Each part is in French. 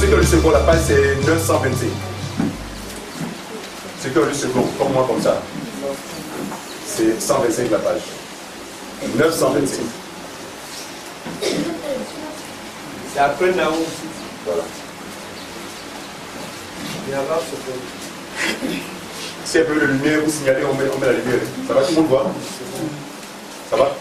ceux qui ont lu second, la page c'est 925. Ceux qui ont lu second, comme moi, comme ça. C'est 125 la page. 925. C'est après Naoum aussi. Voilà. Et avant, c'est Si un peu de lumière, vous signalez, on met la lumière. Ça va, tout le monde voit? Ça va?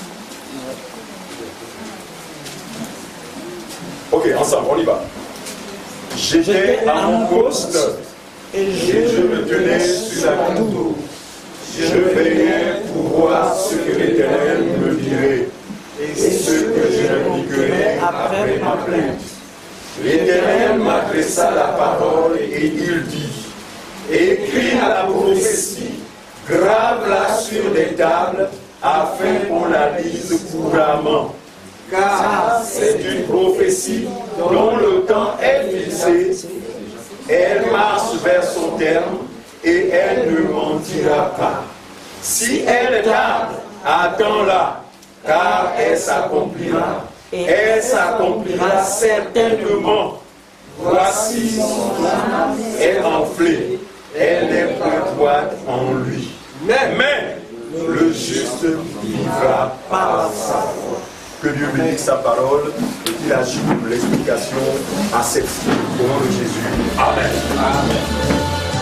Ok, ensemble, on y va. J'étais à mon poste et je me tenais sur la tour. Je veillais pour voir ce que l'Éternel me dirait et ce que je répliquerais après ma plainte. L'Éternel m'adressa la parole et il dit: écris la prophétie, grave-la sur des tables afin qu'on la lise couramment. Car c'est une prophétie dont le temps est fixé, elle marche vers son terme et elle ne mentira pas. Si elle tarde, attends-la, car elle s'accomplira. Elle s'accomplira certainement. Voici son âme est enflée, elle est point en lui. Mais le juste vivra par sa foi. Que Dieu bénisse sa parole et qu'il ajoute l'explication à cette vie. Au nom de Jésus. Amen. Amen.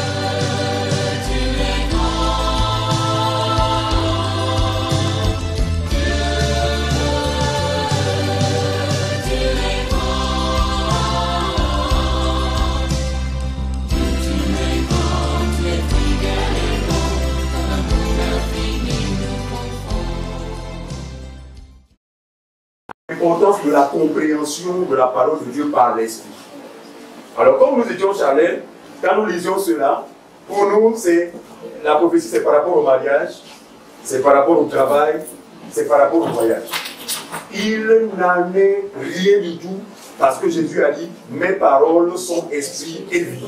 L'importance de la compréhension de la parole de Dieu par l'Esprit. Alors, comme nous étions chalets, quand nous lisions cela, pour nous, c'est la prophétie, c'est par rapport au mariage, c'est par rapport au travail, c'est par rapport au voyage. Il n'en est rien du tout, parce que Jésus a dit: mes paroles sont esprit et vie.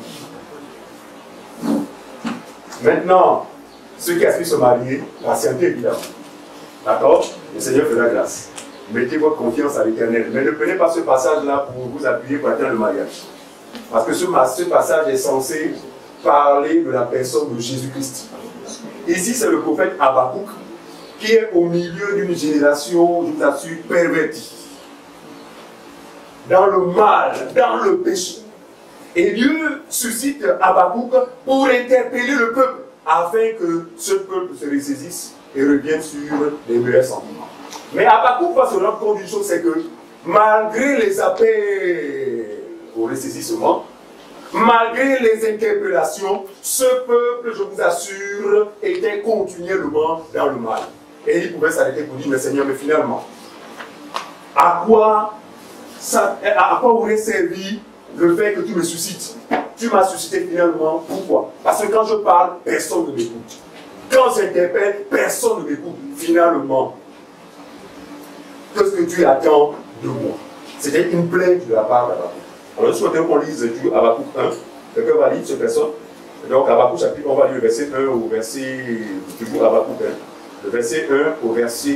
Maintenant, ceux qui aspirent se marier, patientez évidemment. D'accord? Le Seigneur fera grâce. Mettez votre confiance à l'Éternel. Mais ne prenez pas ce passage-là pour vous appuyer pour atteindre le mariage. Parce que ce passage est censé parler de la personne de Jésus-Christ. Ici, c'est le prophète Habakkuk qui est au milieu d'une génération, je vous assure, pervertie. Dans le mal, dans le péché. Et Dieu suscite Habakkuk pour interpeller le peuple afin que ce peuple se ressaisisse et revienne sur les meilleurs sentiments. Mais Habakkuk va se rendre compte d'une chose, c'est que malgré les appels au ressaisissement, malgré les interpellations, ce peuple, je vous assure, était continuellement dans le mal. Et il pouvait s'arrêter pour dire: mais Seigneur, mais finalement, à quoi aurait servi le fait que tu me suscites? Tu m'as suscité finalement, pourquoi? Parce que quand je parle, personne ne m'écoute. Quand j'interpelle, personne ne m'écoute. Finalement, qu'est-ce que tu attends de moi? C'était une plainte de la part d'Habakkuk. Alors, je souhaiterais qu'on lise du Habakkuk 1. Quelqu'un va lire ce verset. Donc, Habakkuk chapitre, on va lire le verset 1 au verset, toujours Habakkuk 1. Le verset 1 au verset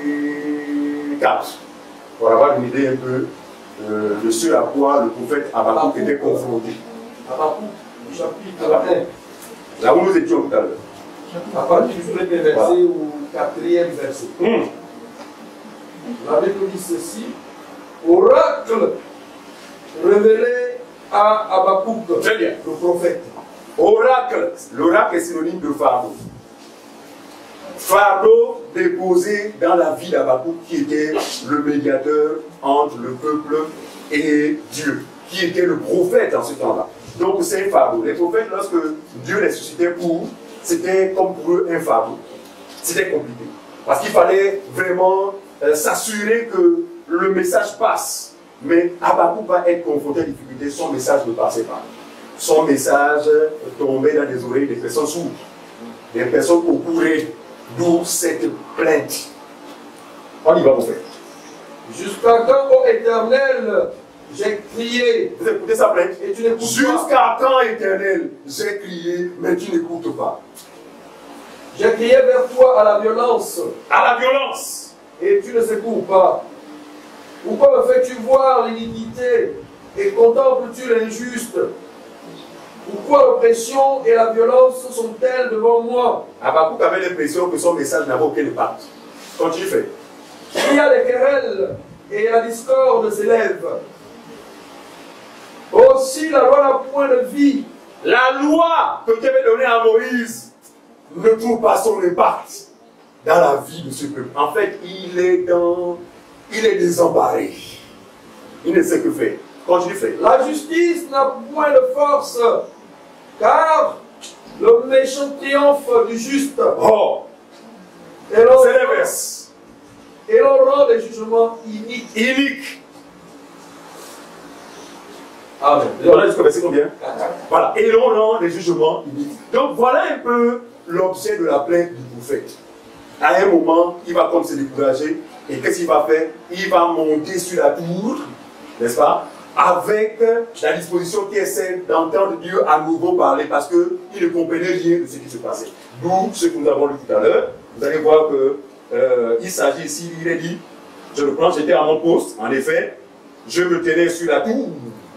4. Pour avoir une idée un peu de ce à quoi le prophète Habakkuk était confronté. Habakkuk, chapitre 1. Là où nous étions tout à l'heure. À partir du premier verset au quatrième verset. La Bible dit ceci: oracle révélé à Habakkuk, Très bien. le prophète. Oracle. L'oracle est synonyme de fardeau. Fardeau déposé dans la vie d'Habakkuk, qui était le médiateur entre le peuple et Dieu, qui était le prophète en ce temps-là. Donc c'est un fardeau. Les prophètes, lorsque Dieu les suscitait c'était comme pour eux un fardeau. C'était compliqué. Parce qu'il fallait vraiment s'assurer que le message passe. Mais Habakkuk va être confronté à des difficultés, son message ne passait pas. Son message tombait dans les oreilles des personnes sourdes, des personnes au courant, d'où cette plainte. On y va, mon frère. Jusqu'à quand, ô Éternel, j'ai crié. Vous écoutez sa plainte? Et tu n'écoutes pas. Jusqu'à quand, Éternel, j'ai crié, mais tu n'écoutes pas. J'ai crié vers toi à la violence. À la violence. Et tu ne secours pas. Pourquoi me fais-tu voir l'iniquité et contemples-tu l'injuste? Pourquoi l'oppression et la violence sont-elles devant moi? Habakkuk avait l'impression que son message n'avait aucun impact. Continue, frère. Il y a des querelles et la discorde s'élève. Aussi la loi n'a point de vie. La loi que Dieu avait donnée à Moïse ne trouve pas son impact dans la vie de ce peuple. En fait, il est désemparé. Il ne sait que faire. Continue, frère. La justice n'a point de force, car le méchant triomphe du juste. Oh, Et l'on c'est l'inverse. rend des jugements iniques. Inique. Amen. On a jusqu'au verset combien? Voilà. Et l'on rend des jugements iniques. Donc voilà un peu l'objet de la plainte du prophète. À un moment, il va comme se décourager. Et qu'est-ce qu'il va faire? Il va monter sur la tour, n'est-ce pas? Avec la disposition qui est celle d'entendre Dieu à nouveau parler, parce qu'il ne comprenait rien de ce qui se passait. D'où ce que nous avons lu tout à l'heure. Vous allez voir que il s'agit ici, il est dit, je le prends, j'étais à mon poste, en effet, je me tenais sur la tour.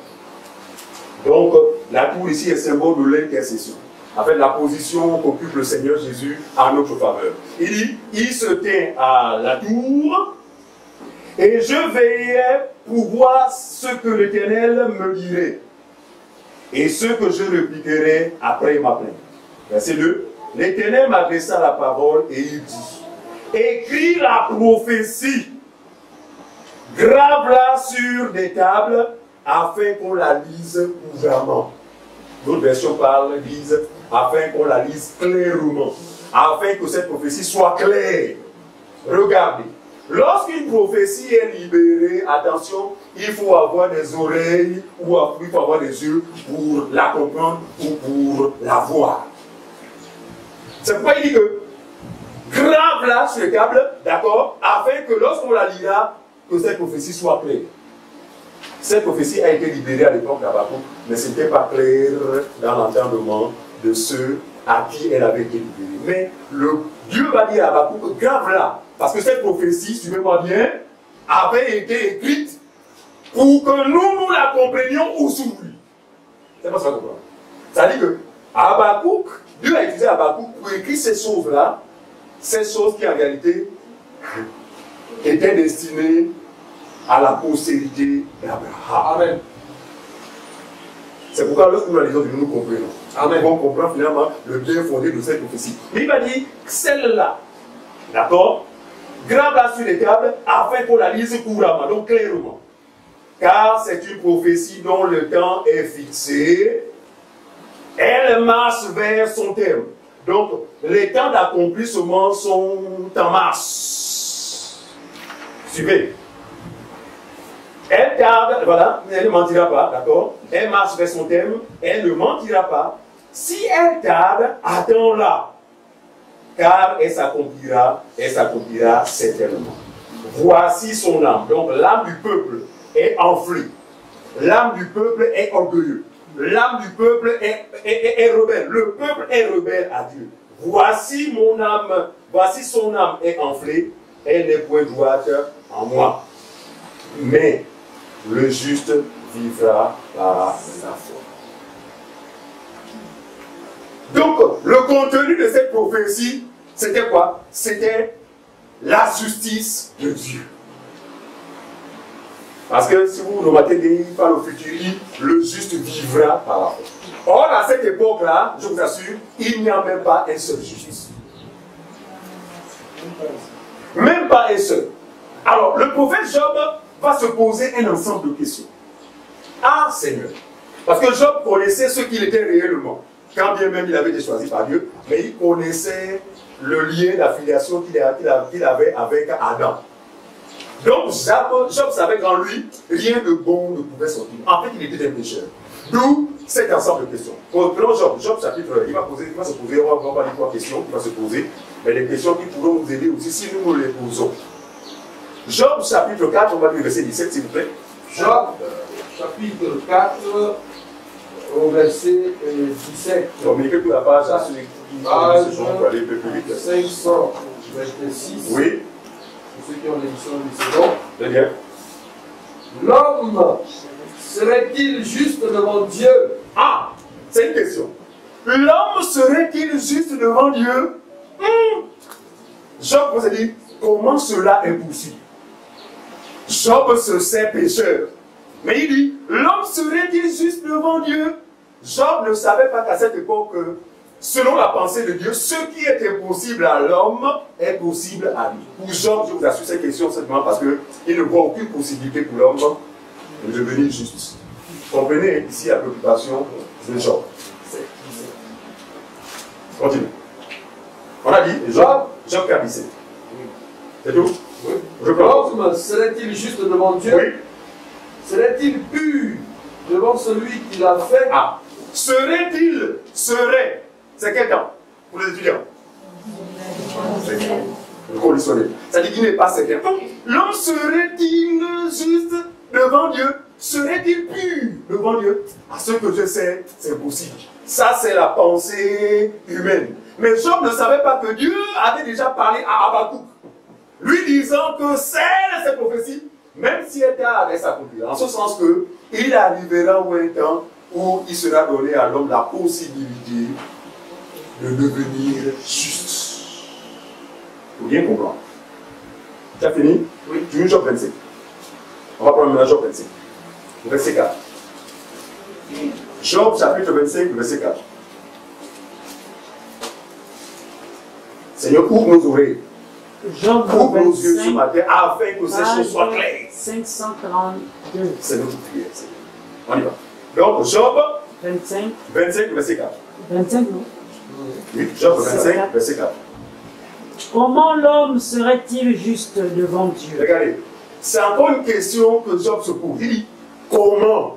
Donc, la tour ici est symbole de l'intercession. En fait, la position qu'occupe le Seigneur Jésus en notre faveur. Il dit, il se tient à la tour, et je veillais pour voir ce que l'Éternel me dirait, et ce que je répliquerai après ma plainte. Verset 2. L'Éternel m'adressa la parole et il dit, écris la prophétie, grave-la sur des tables, afin qu'on la lise couramment. D'autres versions disent afin qu'on la lise clairement, afin que cette prophétie soit claire. Regardez, lorsqu'une prophétie est libérée, attention, il faut avoir des oreilles ou il faut avoir des yeux pour la comprendre ou pour la voir. C'est pourquoi il dit que grave-la sur les tables, d'accord, afin que lorsqu'on la lira, que cette prophétie soit claire. Cette prophétie a été libérée à l'époque d'Habakkuk, mais ce n'était pas clair dans l'entendement de ceux à qui elle avait été libérée. Mais Dieu va dire à Habakkuk, grave-la, parce que cette prophétie, suivez-moi bien, avait été écrite pour que nous la comprenions aujourd'hui. C'est pas ça qu'on comprend. Ça dit que Habakkuk, Dieu a utilisé Habakkuk pour écrire ces choses-là, ces choses qui en réalité étaient destinées à la postérité d'Abraham. Amen. C'est pourquoi lorsque nous la lisons, nous comprenons. Amen. On comprend finalement le bien fondé de cette prophétie. Mais il va dire, celle-là, d'accord, grave-la sur les tables afin qu'on la lise couramment, donc clairement. Car c'est une prophétie dont le temps est fixé. Elle marche vers son terme. Donc, les temps d'accomplissement sont en marche. Suivez. Elle tarde, voilà, elle ne mentira pas, d'accord? Elle marche vers son terme, elle ne mentira pas. Si elle tarde, attends-la. Car elle s'accomplira certainement. Voici son âme. Donc l'âme du peuple est enflée. L'âme du peuple est orgueilleux. L'âme du peuple est rebelle. Le peuple est rebelle à Dieu. Voici mon âme, voici son âme est enflée. Elle n'est point droite en moi. Mais le juste vivra par la foi. Donc, le contenu de cette prophétie, c'était quoi? C'était la justice de Dieu. Parce que si vous remarquez, il parle au futur, le juste vivra par la foi. Or, à cette époque-là, je vous assure, il n'y a même pas un seul juste. Même pas un seul. Alors, le prophète Job va se poser un ensemble de questions. Ah Seigneur, parce que Job connaissait ce qu'il était réellement, quand bien même il avait été choisi par Dieu, mais il connaissait le lien d'affiliation qu'il avait avec Adam. Donc Job savait qu'en lui, rien de bon ne pouvait sortir. En fait, il était un pécheur. D'où cet ensemble de questions. Prenons Job chapitre, il va se poser, on va pas dire 3 questions, il va se poser, mais des questions qui pourront nous aider aussi si nous les posons. Job chapitre 4, on va lire verset 17 s'il vous plaît. Job chapitre 4 au verset 17. Donc, mais quelques la page, page pour aller un peu plus vite. 526. Oui. Pour ceux qui ont l'édition du second. Très bien. L'homme serait-il juste devant Dieu? Ah, c'est une question. L'homme serait-il juste devant Dieu? Job vous a dit, comment cela est possible? Job se sait pécheur. Mais il dit, l'homme serait-il juste devant Dieu? Job ne savait pas qu'à cette époque, selon la pensée de Dieu, ce qui est impossible à l'homme est possible à lui. Pour Job, je vous assure cette question simplement parce qu'il ne voit aucune possibilité pour l'homme de devenir juste. Comprenez ici la préoccupation de Job. Continue. On a dit Job 47. C'est tout? Oui. Recommence. L'homme serait-il juste devant Dieu? Oui. Serait-il pur devant celui qui l'a fait? Ah. Serait-il? Serait. C'est quel temps? Pour les étudiants? Le conditionnel. Ça dit qu'il n'est pas certain. L'homme serait-il juste devant Dieu? Serait-il pur devant Dieu? À ce que je sais, c'est possible. Ça, c'est la pensée humaine. Mais Job ne savait pas que Dieu avait déjà parlé à Habakkuk, lui disant que cette prophétie, même si elle allait s'accomplir, en ce sens que il arrivera un temps où il sera donné à l'homme la possibilité de devenir juste. Il faut bien comprendre. Tu as fini? Oui. Tu veux Job 25. On va prendre maintenant Job 25. Verset 4. Job chapitre 25, verset 4. Seigneur, ouvre nos oreilles. Job Ouvre nos yeux ce 25, matin afin que ces choses soient page claires. 532. C'est notre prière, Seigneur. On y va. Donc, Job 25, 25, verset 4. 25, non? Oui, Job 25, verset 4. Comment l'homme serait-il juste devant Dieu? Regardez, c'est encore une question que Job se pose. Il dit, comment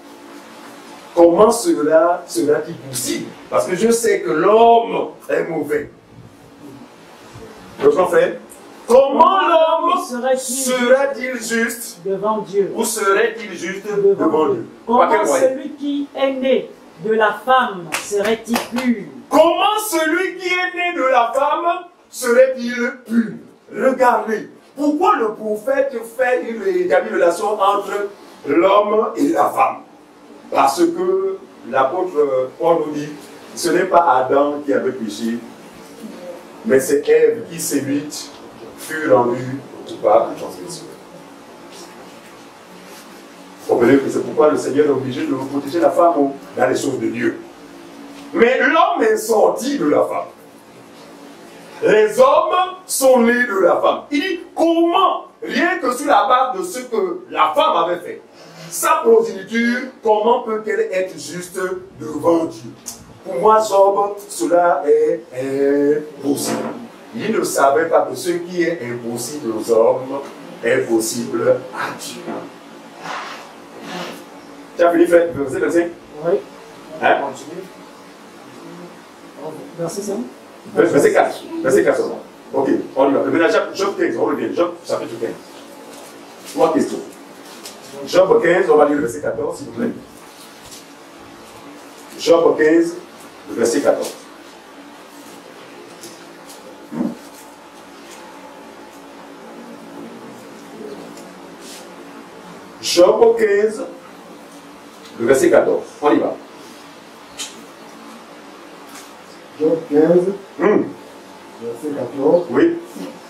cela sera-t-il possible? Parce que je sais que l'homme est mauvais. Donc en fait, comment l'homme sera-t-il juste devant Dieu? ou serait-il juste devant Dieu? Par quel Comment moyen? celui qui est né de la femme serait-il pur? Comment celui qui est né de la femme serait-il pur? Regardez, pourquoi le prophète fait une relation entre l'homme et la femme? Parce que l'apôtre Paul nous dit, ce n'est pas Adam qui avait péché, mais c'est Ève qui séduite fut rendue coupable de transgression. Vous comprenez que c'est pourquoi le Seigneur est obligé de protéger la femme dans les choses de Dieu. Mais l'homme est sorti de la femme. Les hommes sont nés de la femme. Il dit comment, rien que sur la base de ce que la femme avait fait, sa progéniture, comment peut-elle être juste devant Dieu? Pour moi, Job, cela est impossible. Il ne savait pas que ce qui est impossible aux hommes est possible à Dieu. Tu as fini, frère? Verset 25? Oui. Hein? Verset 5? Verset 4. Verset 4 seulement. Ok, on y va. Maintenant, Job 15, on revient. Job chapitre 15. 3 questions. Job 15, on va lire le verset 14, s'il vous plaît. Job 15, le verset 14. Job 15, le verset 14. On y va. Job 15, verset 14. Oui.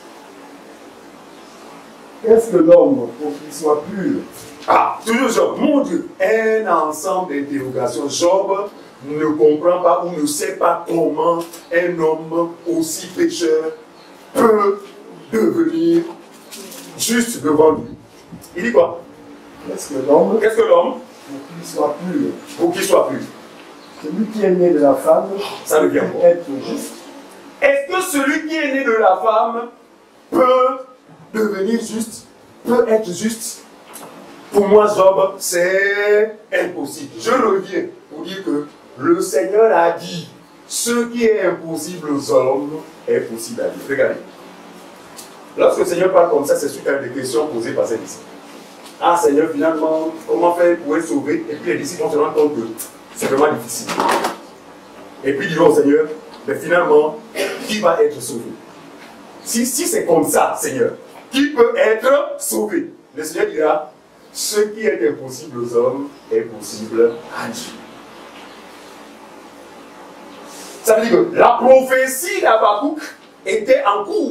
Qu'est-ce que l'homme pour qu'il soit pur? Ah, toujours Job. Mon Dieu, un ensemble d'interrogations. Job ne comprend pas ou ne sait pas comment un homme aussi pécheur peut devenir juste devant lui. Il dit quoi? Qu'est-ce que l'homme Qu'est-ce que l'homme? pour qu'il soit pur? Pour qu'il soit pur. Celui qui est né de la femme Ça devient peut quoi? être juste. Est-ce que celui qui est né de la femme peut devenir juste? Peut être juste? Pour moi, Job, c'est impossible. Je reviens pour dire que le Seigneur a dit ce qui est impossible aux hommes est possible à Dieu. Regardez. Lorsque le Seigneur parle comme ça, c'est suite à des questions posées par ses disciples. Ah Seigneur, finalement, comment faire pour être sauvé? Et puis les disciples vont se rendre compte que c'est vraiment difficile. Et puis ils diront au Seigneur, mais finalement, qui va être sauvé? Si c'est comme ça, Seigneur, qui peut être sauvé? Le Seigneur dira, ce qui est impossible aux hommes est possible à Dieu. Ça veut dire que la prophétie d'Habakkuk était en cours.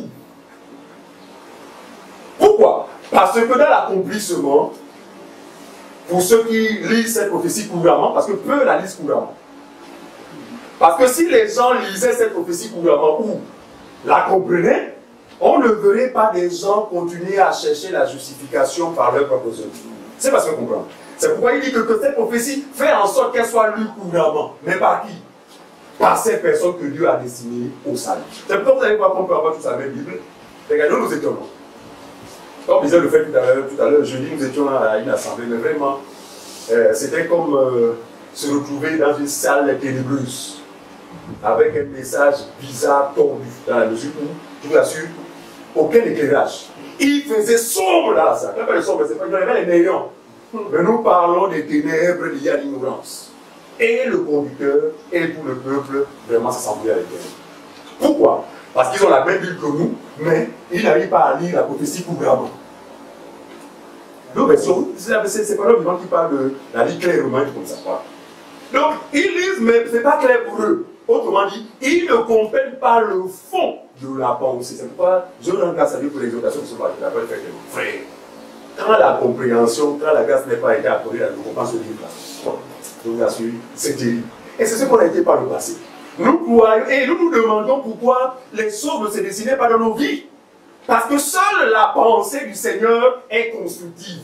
Pourquoi? Parce que dans l'accomplissement, pour ceux qui lisent cette prophétie couramment, parce que peu la lisent couramment, parce que si les gens lisaient cette prophétie couramment ou la comprenaient, on ne verrait pas des gens continuer à chercher la justification par leurs propres œuvres. C'est parce qu'on comprend. C'est pourquoi il dit que cette prophétie fait en sorte qu'elle soit lue couramment. Mais par qui? Par ces personnes que Dieu a destinées au salut. C'est pourquoi vous allez voir qu'on peut avoir toute la même Bible. Regardez, nous étions là. Comme disait le fait tout à l'heure, jeudi, nous étions à une assemblée, mais vraiment, c'était comme se retrouver dans une salle ténébreuse, avec un message bizarre, tordu, dans la mesure où, je vous assure, aucun éclairage. Il faisait sombre dans la salle. Quand il sombre, c'est pas, il y avait les néants. Mais nous parlons des ténèbres liées à l'ignorance. Et le conducteur et tout le peuple vraiment s'assemblaient avec elle. Pourquoi? Parce qu'ils ont la même Bible que nous, mais ils n'arrivent pas à lire la prophétie couramment. Donc, c'est pas le vivant qui parle de la vie clairement, comme ça. Donc, ils lisent, mais ce n'est pas clair pour eux. Autrement dit, ils ne comprennent pas le fond de la pensée. C'est pourquoi je rends grâce à Dieu pour l'exhortation de ce matin. La bonne fête de nos frères. Quand la compréhension, quand la grâce n'est pas été accordée, la récompense se livre. Je vous assure, c'est terrible. Et c'est ce qu'on a été par le passé. Nous croyons et nous nous demandons pourquoi les choses ne se dessinaient pas dans nos vies. Parce que seule la pensée du Seigneur est constructive.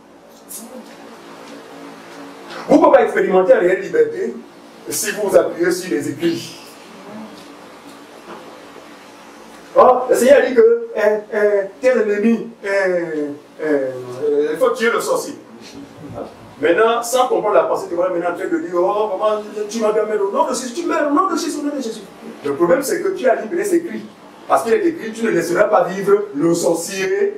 Vous ne pouvez pas expérimenter la réelle liberté si vous vous appuyez sur les écrits. Oh, le Seigneur dit que tel ennemi, il faut tuer le sorcier. Maintenant, sans comprendre la pensée, tu vas maintenant en train de dire, oh, comment tu m'as bien mis au nom de Jésus, tu mets au nom de Jésus, au nom de Jésus. Le problème, c'est que tu as libéré ces cris. Parce qu'il est écrit, tu ne laisseras pas vivre le sorcier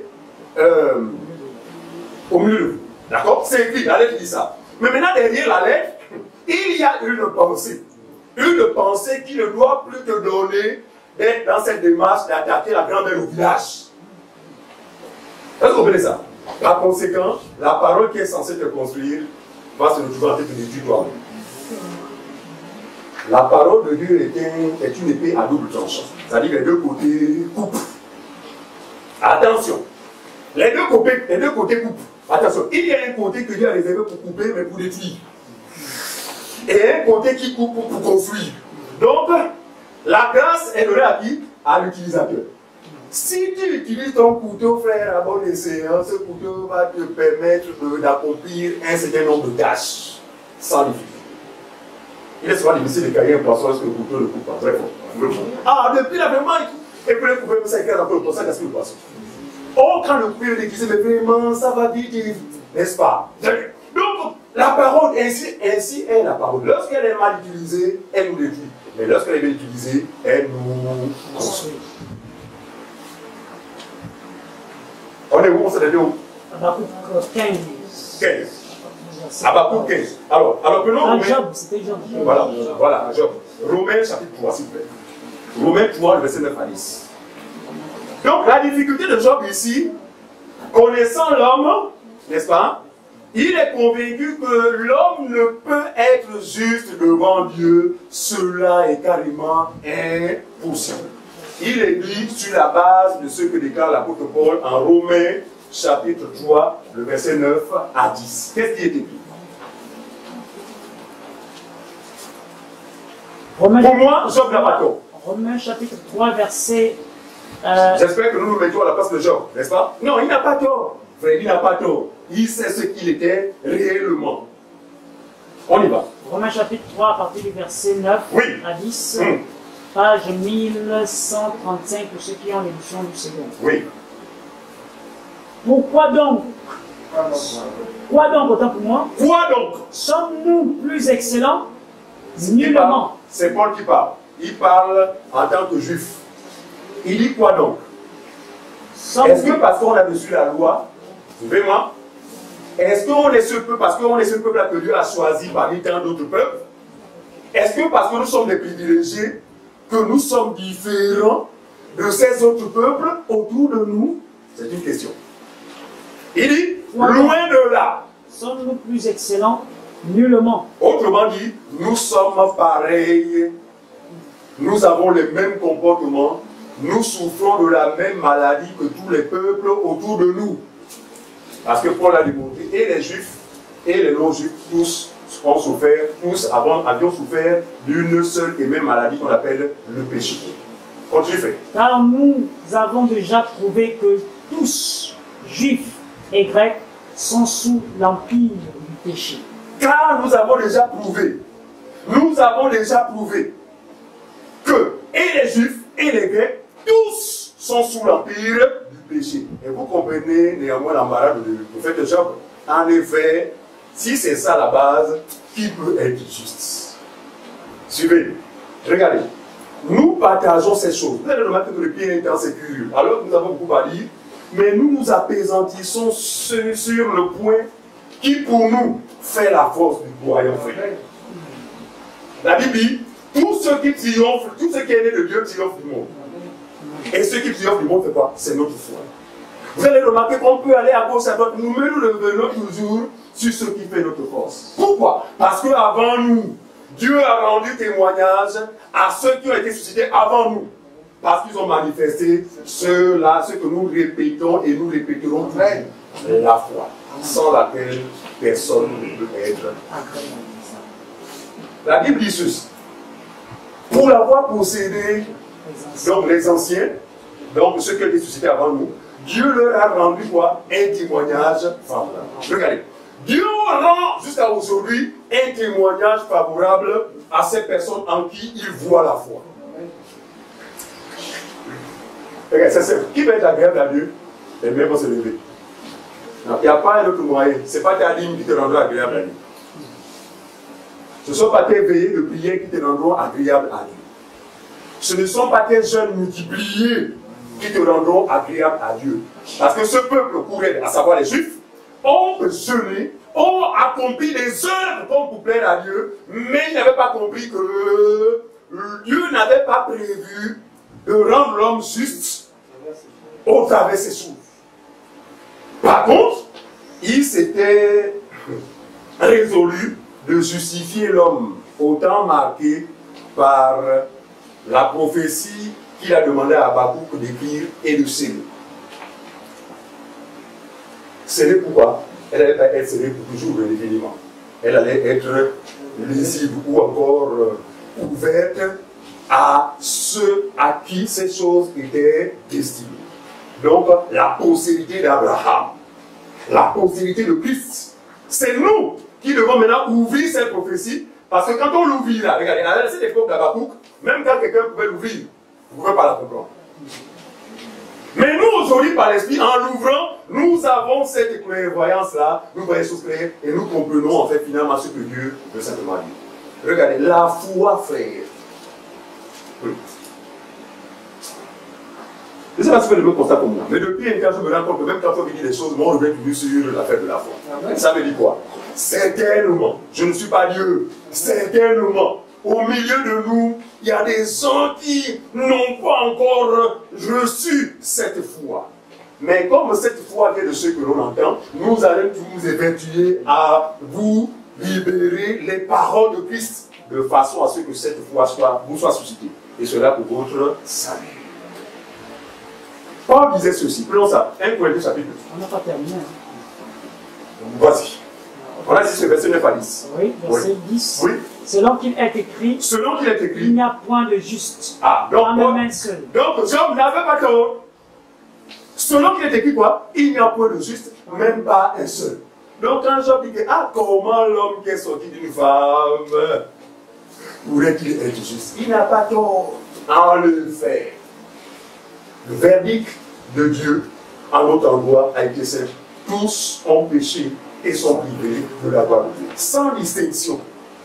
au milieu de vous. D'accord? C'est écrit, la lettre dit ça. Mais maintenant, derrière la lettre, il y a une pensée. Une pensée qui ne doit plus te donner d'être dans cette démarche d'attaquer la grand-mère au village. Est-ce que vous comprenez ça? Par conséquent, la parole qui est censée te construire va se retrouver en train de te détruire toi-même. La parole de Dieu est une épée à double tranchant. C'est-à-dire que les deux côtés coupent. Attention. Les deux côtés coupent. Attention. Il y a un côté que Dieu a réservé pour couper, mais pour détruire. Et un côté qui coupe pour construire. Donc, la grâce est donnée à qui? À l'utilisateur. Si tu utilises ton couteau, frère, à bon escient, ce couteau va te permettre d'accomplir un certain nombre de tâches sans difficulté. Il est souvent difficile de cailler un poisson lorsque le couteau ne coupe pas très fort. Ah, depuis la vraiment, et puis le couper, ça éclaire un peu le poisson, ça casse le poisson. Oh, quand le couper est déguisé, mais vraiment, ça va vite, n'est-ce pas? Donc, la parole, ainsi est la parole. Lorsqu'elle est mal utilisée, elle nous détruit. Mais lorsqu'elle est bien utilisée, elle nous construit. On est où? On s'est dit où? Habakkuk 15. 15. Habakkuk 15. Alors prenons Romains. Job, c'était Job. Voilà, Job. Romains chapitre 3, s'il vous plaît. Romains 3, le verset 9 à 10. Donc, la difficulté de Job ici, connaissant l'homme, n'est-ce pas? Il est convaincu que l'homme ne peut être juste devant Dieu. Cela est carrément impossible. Il est dit sur la base de ce que déclare l'apôtre Paul en Romains chapitre 3, le verset 9 à 10. Qu'est-ce qui est écrit? Pour moi, Job n'a pas tort. Romains chapitre 3, verset... J'espère que nous nous mettons à la place de Job, n'est-ce pas? Non, il n'a pas tort. Frère, il n'a pas tort. Il sait ce qu'il était réellement. On y va. Romains chapitre 3, à partir du verset 9 à 10. Page 1135 pour ceux qui ont l'édition du second. Oui. Pourquoi donc? Quoi donc, autant pour moi? Quoi donc? Sommes-nous plus excellents? Nullement. C'est Paul qui parle. Il parle en tant que juif. Il dit quoi donc? Est-ce que parce qu'on a reçu la loi, suivez-moi, est-ce qu'on est ce peuple, parce qu'on est ce peuple que Dieu a choisi parmi tant d'autres peuples? Est-ce que parce que nous sommes des privilégiés, que nous sommes différents de ces autres peuples autour de nous? C'est une question. Il dit, Loin de là. Sommes-nous plus excellents? Nullement. Autrement dit, nous sommes pareils. Nous avons les mêmes comportements. Nous souffrons de la même maladie que tous les peuples autour de nous. Parce que Paul a démontré, et les juifs et les non-juifs, tous ont souffert, tous avions souffert d'une seule et même maladie qu'on appelle le péché. Continue, frère. Car nous avons déjà prouvé que tous, juifs et grecs, sont sous l'empire du péché. Car nous avons déjà prouvé que et les juifs et les grecs, tous sont sous l'empire du péché. Et vous comprenez néanmoins l'embarras du prophète Job. En effet, si c'est ça la base, qui peut être juste? Suivez, regardez. Nous partageons ces choses. Vous allez remarquer que le pied est en sécurité. Alors nous avons beaucoup à dire, mais nous nous apaisantissons sur le point qui pour nous fait la force du croyant vrai. La Bible dit, tout ce qui triomphe, tout ce qui est né de Dieu triomphe du monde. Et ce qui triomphe du monde, c'est quoi? C'est notre foi. Vous allez remarquer qu'on peut aller à gauche, à droite, nous revenons toujours sur ce qui fait notre force. Pourquoi? Parce qu'avant nous, Dieu a rendu témoignage à ceux qui ont été suscités avant nous. Parce qu'ils ont manifesté ce que nous répétons et nous répéterons toujours. La foi, sans laquelle personne ne peut être agréé. La Bible dit ceci. Pour l'avoir possédé, donc les anciens, donc ceux qui ont été suscités avant nous, Dieu leur a rendu quoi? Un témoignage favorable. Regardez. Dieu rend jusqu'à aujourd'hui un témoignage favorable à ces personnes en qui il voit la foi. Regarde, c'est simple. Qui va être agréable à Dieu? Les mains vont se lever. Il n'y a pas un autre moyen. Ce n'est pas ta ligne qui te rendra agréable à Dieu. Ce ne sont pas tes veillées de prière qui te rendront agréable à Dieu. Ce ne sont pas tes jeûnes multipliés qui te rendront agréable à Dieu. Parce que ce peuple courait, à savoir les Juifs, ont jeûné, ont accompli des œuvres comme pour plaire à Dieu, mais ils n'avaient pas compris que Dieu n'avait pas prévu de rendre l'homme juste au travers ses choses. Par contre, il s'était résolu de justifier l'homme au temps marqué par la prophétie qu'il a demandé à Habakkuk d'écrire et de sceller. Sceller pourquoi? Elle allait pas être scellée pour toujours, bien évidemment. Elle allait être lisible ou encore ouverte à ceux à qui ces choses étaient destinées. Donc, la postérité d'Abraham, la postérité de Christ, c'est nous qui devons maintenant ouvrir cette prophétie, parce que quand on l'ouvre là, regardez, à cette époque d'Habakkuk, même quand quelqu'un pouvait l'ouvrir, vous ne pouvez pas la comprendre. Mais nous, aujourd'hui, par l'Esprit, en l'ouvrant, nous avons cette clairvoyance-là, nous voyons les choses claires, et nous comprenons en fait finalement ce que Dieu veut simplement dire. Regardez, la foi, frère. Je ne sais pas si vous faites le même constat pour moi, mais depuis un temps, je me rends compte que même quand on me dit des choses, moi, on revient toujours sur l'affaire de la foi. Ça veut dire quoi? Certainement, je ne suis pas Dieu, certainement, au milieu de nous, il y a des gens qui n'ont pas encore reçu cette foi. Mais comme cette foi vient de ceux que l'on entend, nous allons nous évertuer à vous libérer les paroles de Christ, de façon à ce que cette foi vous soit suscitée. Et cela pour votre salut. Paul disait ceci, prenons ça, 1 Corinthiens chapitre 2. On n'a pas terminé. Voici. On a dit ce verset 9 à 10. Oui, verset 10. Oui. Selon qu'il est écrit, il n'y a point de juste. Ah, donc, même un seul. Donc, Job n'avait pas tort. Selon qu'il est écrit quoi? Il n'y a point de juste, même pas un seul. Donc, quand Job dit que, comment l'homme qui est sorti d'une femme pourrait-il être juste? Il n'a pas tort en le faire. Le verdict de Dieu, en notre endroit, a été simple. Tous ont péché et sont privés de la gloire de Dieu. Sans distinction.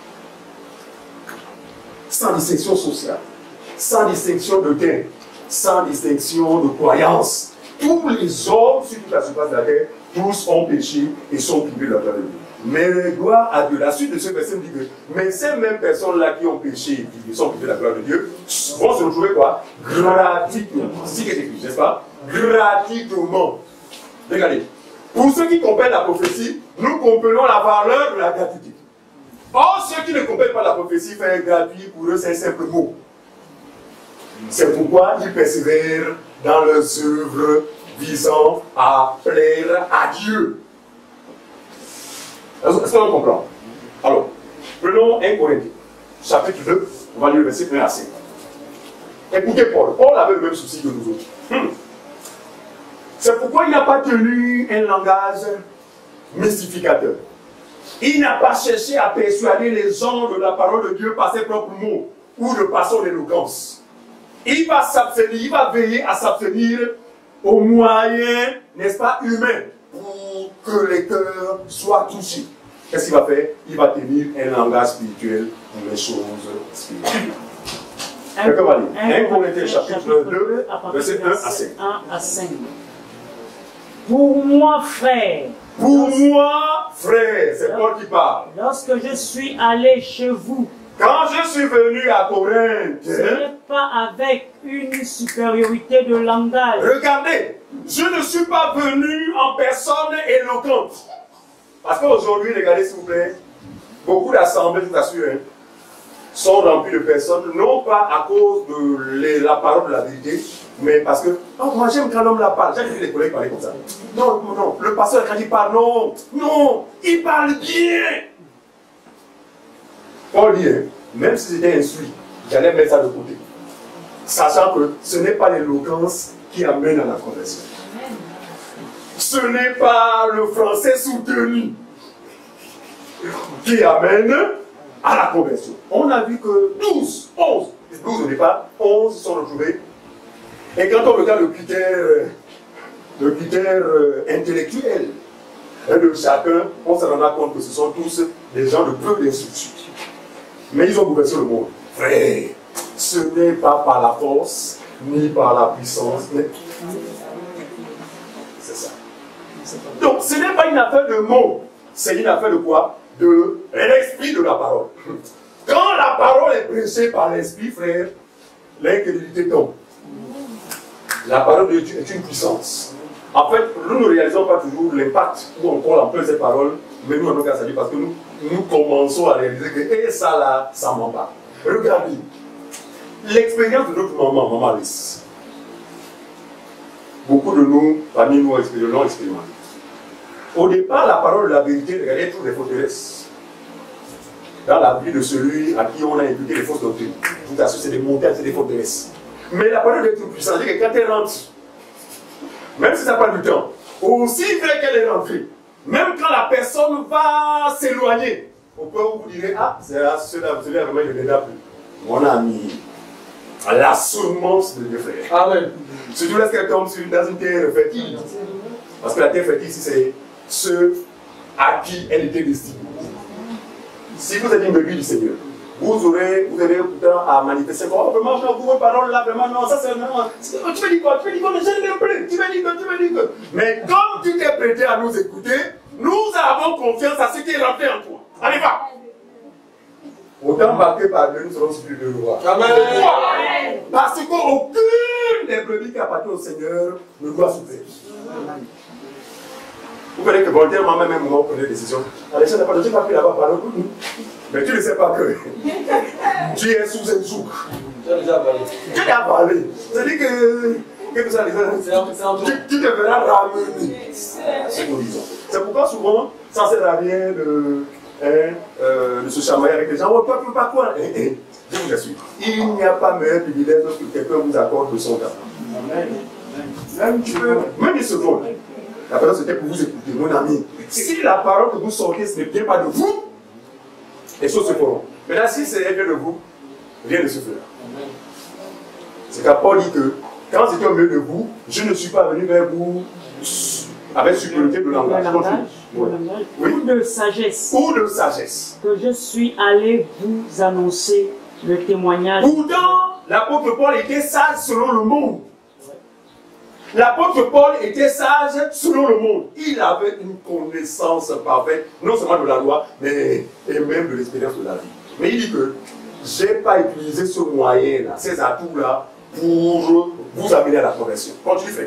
Sans distinction sociale. Sans distinction de gain. Sans distinction de croyance. Tous les hommes sur toute la surface de la terre, tous ont péché et sont privés de la gloire de Dieu. Mais gloire à Dieu. La suite de ce verset dit que, mais ces mêmes personnes-là qui ont péché et qui sont privées de la gloire de Dieu, vont se retrouver quoi? Gratuitement. C'est ce qui est écrit, n'est-ce pas? Gratuitement. Regardez. Pour ceux qui comprennent la prophétie, nous comprenons la valeur de la gratuité. Or, ceux qui ne comprennent pas la prophétie, faire gratuit, pour eux, c'est un simple mot. C'est pourquoi ils persévèrent dans leurs œuvres visant à plaire à Dieu. Est-ce qu'on comprend? Alors, prenons 1 Corinthiens, chapitre 2, on va lire le verset 1 à 5. Écoutez Paul. Paul avait le même souci que nous autres. C'est pourquoi il n'a pas tenu un langage mystificateur. Il n'a pas cherché à persuader les gens de la parole de Dieu par ses propres mots ou de par son éloquence. Il va s'abstenir, il va veiller à s'abstenir aux moyens, n'est-ce pas, humains, pour que les cœurs soient touchés. Qu'est-ce qu'il va faire? Il va tenir un langage spirituel pour les choses spirituelles. Quelqu'un va lire. 1 Corinthiens chapitre 2, verset 1 à 5. Pour moi, frère. Pour moi, frère, c'est Paul qui parle. Lorsque je suis allé chez vous, quand je suis venu à Corinthe, ce n'est pas avec une supériorité de langage. Regardez, je ne suis pas venu en personne éloquente. Parce qu'aujourd'hui, regardez s'il vous plaît, beaucoup d'assemblées, je vous assure, sont remplies de personnes, non pas à cause de la parole de la vérité, mais parce que, oh, moi j'aime quand l'homme la parle. J'ai vu les collègues parler comme ça. Non, non, non, le pasteur quand il parle, non, non, il parle bien. Paul dit, même si j'étais instruit, j'allais mettre ça de côté. Sachant que ce n'est pas l'éloquence qui amène à la conversion. Ce n'est pas le français soutenu qui amène à la conversion. On a vu que 12 au départ, 11 sont retrouvés. Et quand on regarde le critère intellectuel de chacun, on se rendra compte que ce sont tous des gens de peu d'instruction. Mais ils ont bouleversé le monde. Frère, ce n'est pas par la force, ni par la puissance, mais c'est ça. Donc, ce n'est pas une affaire de mots, c'est une affaire de quoi? De l'esprit de la parole. Quand la parole est prêchée par l'esprit, frère, l'incrédulité tombe. La parole de Dieu est une puissance. En fait, nous ne réalisons pas toujours l'impact où on colle en peu ces paroles, mais nous, en tout cas, ça dit parce que nous commençons à réaliser que ça là, ça m'en va. Regardez, l'expérience de notre maman Alice. Beaucoup de nous, parmi nous, l'ont expérimenté. Au départ, la parole de la vérité, regardez, toutes les forteresses. Dans la vie de celui à qui on a imputé les fausses doctrines. Tout à fait, c'est des montagnes, c'est des forteresses. Mais la parole est une puissance, c'est-à-dire que quand elle rentre, même si ça prend du temps, aussi vrai qu'elle est rentrée, même quand la personne va s'éloigner, au point où vous direz, ah, celui-là vraiment il ne l'aida plus. Mon ami, la semence de Dieu, frère. Amen. Surtout lorsqu'elle tombe dans une terre fertile. Parce que la terre fertile, c'est ceux à qui elle était destinée. Si vous êtes une brebis du Seigneur, vous allez pourtant à manifester. Oh, vraiment, je vous vos paroles là, vraiment, non, ça c'est vraiment. Tu me dis quoi, mais je ne même plus. Tu me dis que. Mais comme tu t'es prêté à nous écouter, nous avons confiance à ce qui est rentré en toi. Allez, va. Autant marqué par Dieu, nous serons sur le roi. Amen. Parce qu'aucune des brebis qui appartient au Seigneur ne doit souffrir. Vous verrez que Voltaire m'a même un moment pris des décisions. Alexandre n'a pas pris là-bas par le coup. Mais tu ne sais pas que tu es sous un souk. Tu as déjà avalé. Tu as avalé. C'est-à-dire que ça, tu te verras ramener. C'est pourquoi souvent, ça ne sert à rien de se chamailler avec les gens. Oh, toi, tu ne peux pas quoi. Je vous assure, il n'y a pas meilleur privilège que quelqu'un vous accorde de son temps. Même une seconde. La parole c'était pour vous écouter, mon ami. Si la parole que vous sortez, ce ne vient pas de vous, les choses se feront. Maintenant, si c'est vient de vous, rien ne se fera. C'est qu'à Paul dit que quand c'était au milieu de vous, je ne suis pas venu vers vous avec supériorité de langage. Oui. Ou de sagesse. Ou de sagesse. Que je suis allé vous annoncer le témoignage. Pourtant, l'apôtre Paul était sage selon le monde. L'apôtre Paul était sage selon le monde. Il avait une connaissance parfaite, non seulement de la loi, mais et même de l'expérience de la vie. Mais il dit que je n'ai pas utilisé ce moyen-là, ces atouts-là, pour vous amener à la conversion. Continue, frère.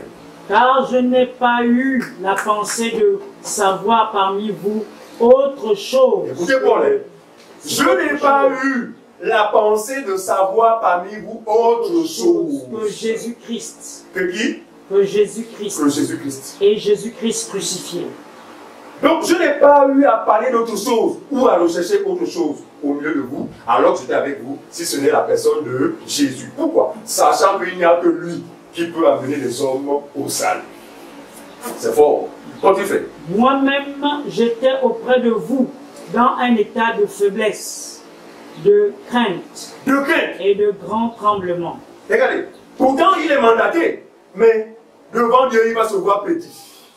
Car je n'ai pas eu la pensée de savoir parmi vous autre chose. Écoutez, Paul, je n'ai pas eu la pensée de savoir parmi vous autre chose. Que Jésus-Christ. Que qui? Que Jésus-Christ. Que Jésus-Christ. Et Jésus-Christ crucifié. Donc je n'ai pas eu à parler d'autre chose ou à rechercher autre chose au milieu de vous, alors que j'étais avec vous, si ce n'est la personne de Jésus. Pourquoi? Sachant qu'il n'y a que lui qui peut amener les hommes au salut. C'est fort. Quand tu fais? Moi-même, j'étais auprès de vous dans un état de faiblesse, de crainte, et de grand tremblement. Regardez, pourtant il est mandaté, mais devant Dieu il va se voir petit.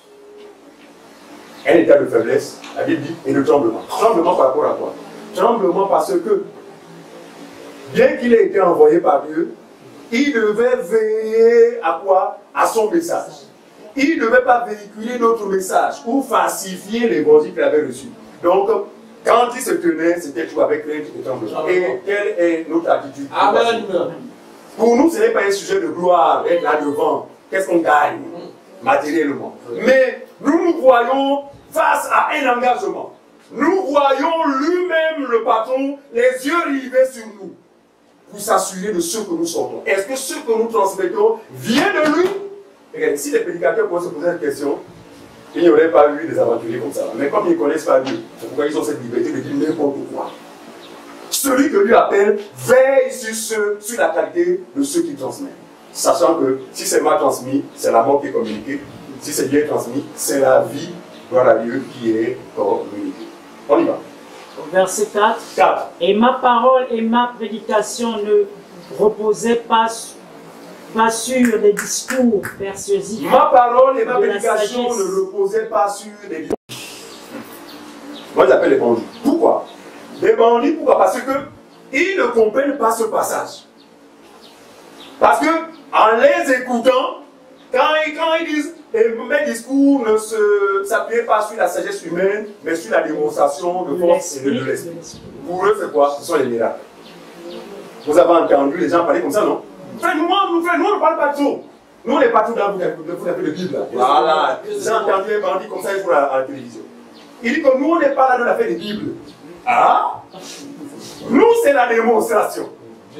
Un état de faiblesse, la Bible dit, et de tremblement. Tremblement par rapport à quoi? Tremblement parce que, bien qu'il ait été envoyé par Dieu, il devait veiller à quoi? À son message. Il ne devait pas véhiculer notre message ou falsifier l'évangile qu'il avait reçu. Donc, quand il se tenait, c'était tout avec crainte et tremblement. Et quelle est notre attitude? Amen. Pour nous, ce n'est pas un sujet de gloire, être là devant. Qu'est-ce qu'on gagne matériellement? Mais nous nous voyons face à un engagement. Nous voyons lui-même, le patron, les yeux rivés sur nous, pour s'assurer de ce que nous sortons. Est-ce que ce que nous transmettons vient de lui? Regardez, si les prédicateurs pouvaient se poser cette question, il n'y aurait pas eu des aventuriers comme ça. Mais comme ils ne connaissent pas Dieu, c'est pourquoi ils ont cette liberté de dire n'importe quoi. Celui que lui appelle veille sur la qualité de ceux qui transmettent. Sachant que si c'est mal transmis, c'est la mort qui est communiquée. Si c'est bien transmis, c'est la vie, gloire à Dieu, qui est communiquée. On y va. Verset 4. Et ma parole et ma prédication ne reposaient pas sur des discours persuasifs. Ma parole et ma prédication ne reposaient pas sur des discours. Moi j'appelle les bandits. Pourquoi? Les bandits, pourquoi? Parce qu'ils ne comprennent pas ce passage. Parce que en les écoutant, quand ils disent et mes discours ne s'appuient pas sur la sagesse humaine, mais sur la démonstration de force et de l'esprit. Pour eux, c'est quoi? Ce sont les miracles. Vous avez entendu les gens parler comme ça, non? Nous, on ne parle pas de tout. Nous, on n'est pas tout dans vous avez le Bible. Voilà. J'ai entendu un bandit comme ça il faut à la télévision. Il dit que nous, on n'est pas là dans l'affaire des Bibles. Ah? Nous, c'est la démonstration.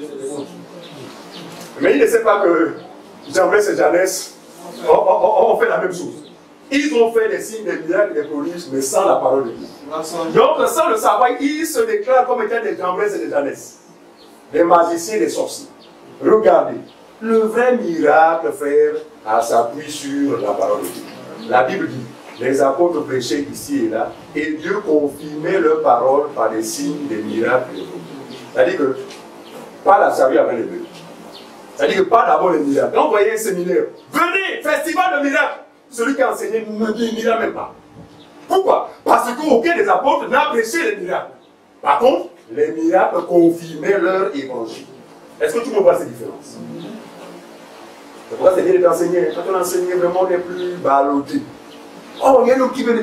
Mais il ne sait pas que Jean-Blaise et Jeannès ont fait la même chose. Ils ont fait des signes, des miracles, des prodiges, mais sans la parole de Dieu. Donc, sans le savoir, ils se déclarent comme étant des Jean-Blaise et des Jeannès, des magiciens, des sorciers. Regardez, le vrai miracle, frère, s'appuie sur la parole de Dieu. La Bible dit, les apôtres prêchaient ici et là, et Dieu confirmait leur parole par des signes, des miracles, des prodiges. C'est-à-dire que, pas la charrue avant les bœufs. C'est-à-dire que pas d'abord les miracles. Quand vous voyez un séminaire, venez, festival de miracles. Celui qui a enseigné ne dira même pas. Pourquoi? Parce qu'aucun des apôtres n'a prêché les miracles. Par contre, les miracles confirmaient leur évangile. Est-ce que tu comprends ces différences? C'est pourquoi c'est bien d'enseigner. Quand on enseignait vraiment les plus ballottés. Oh, il y a nous qui veut.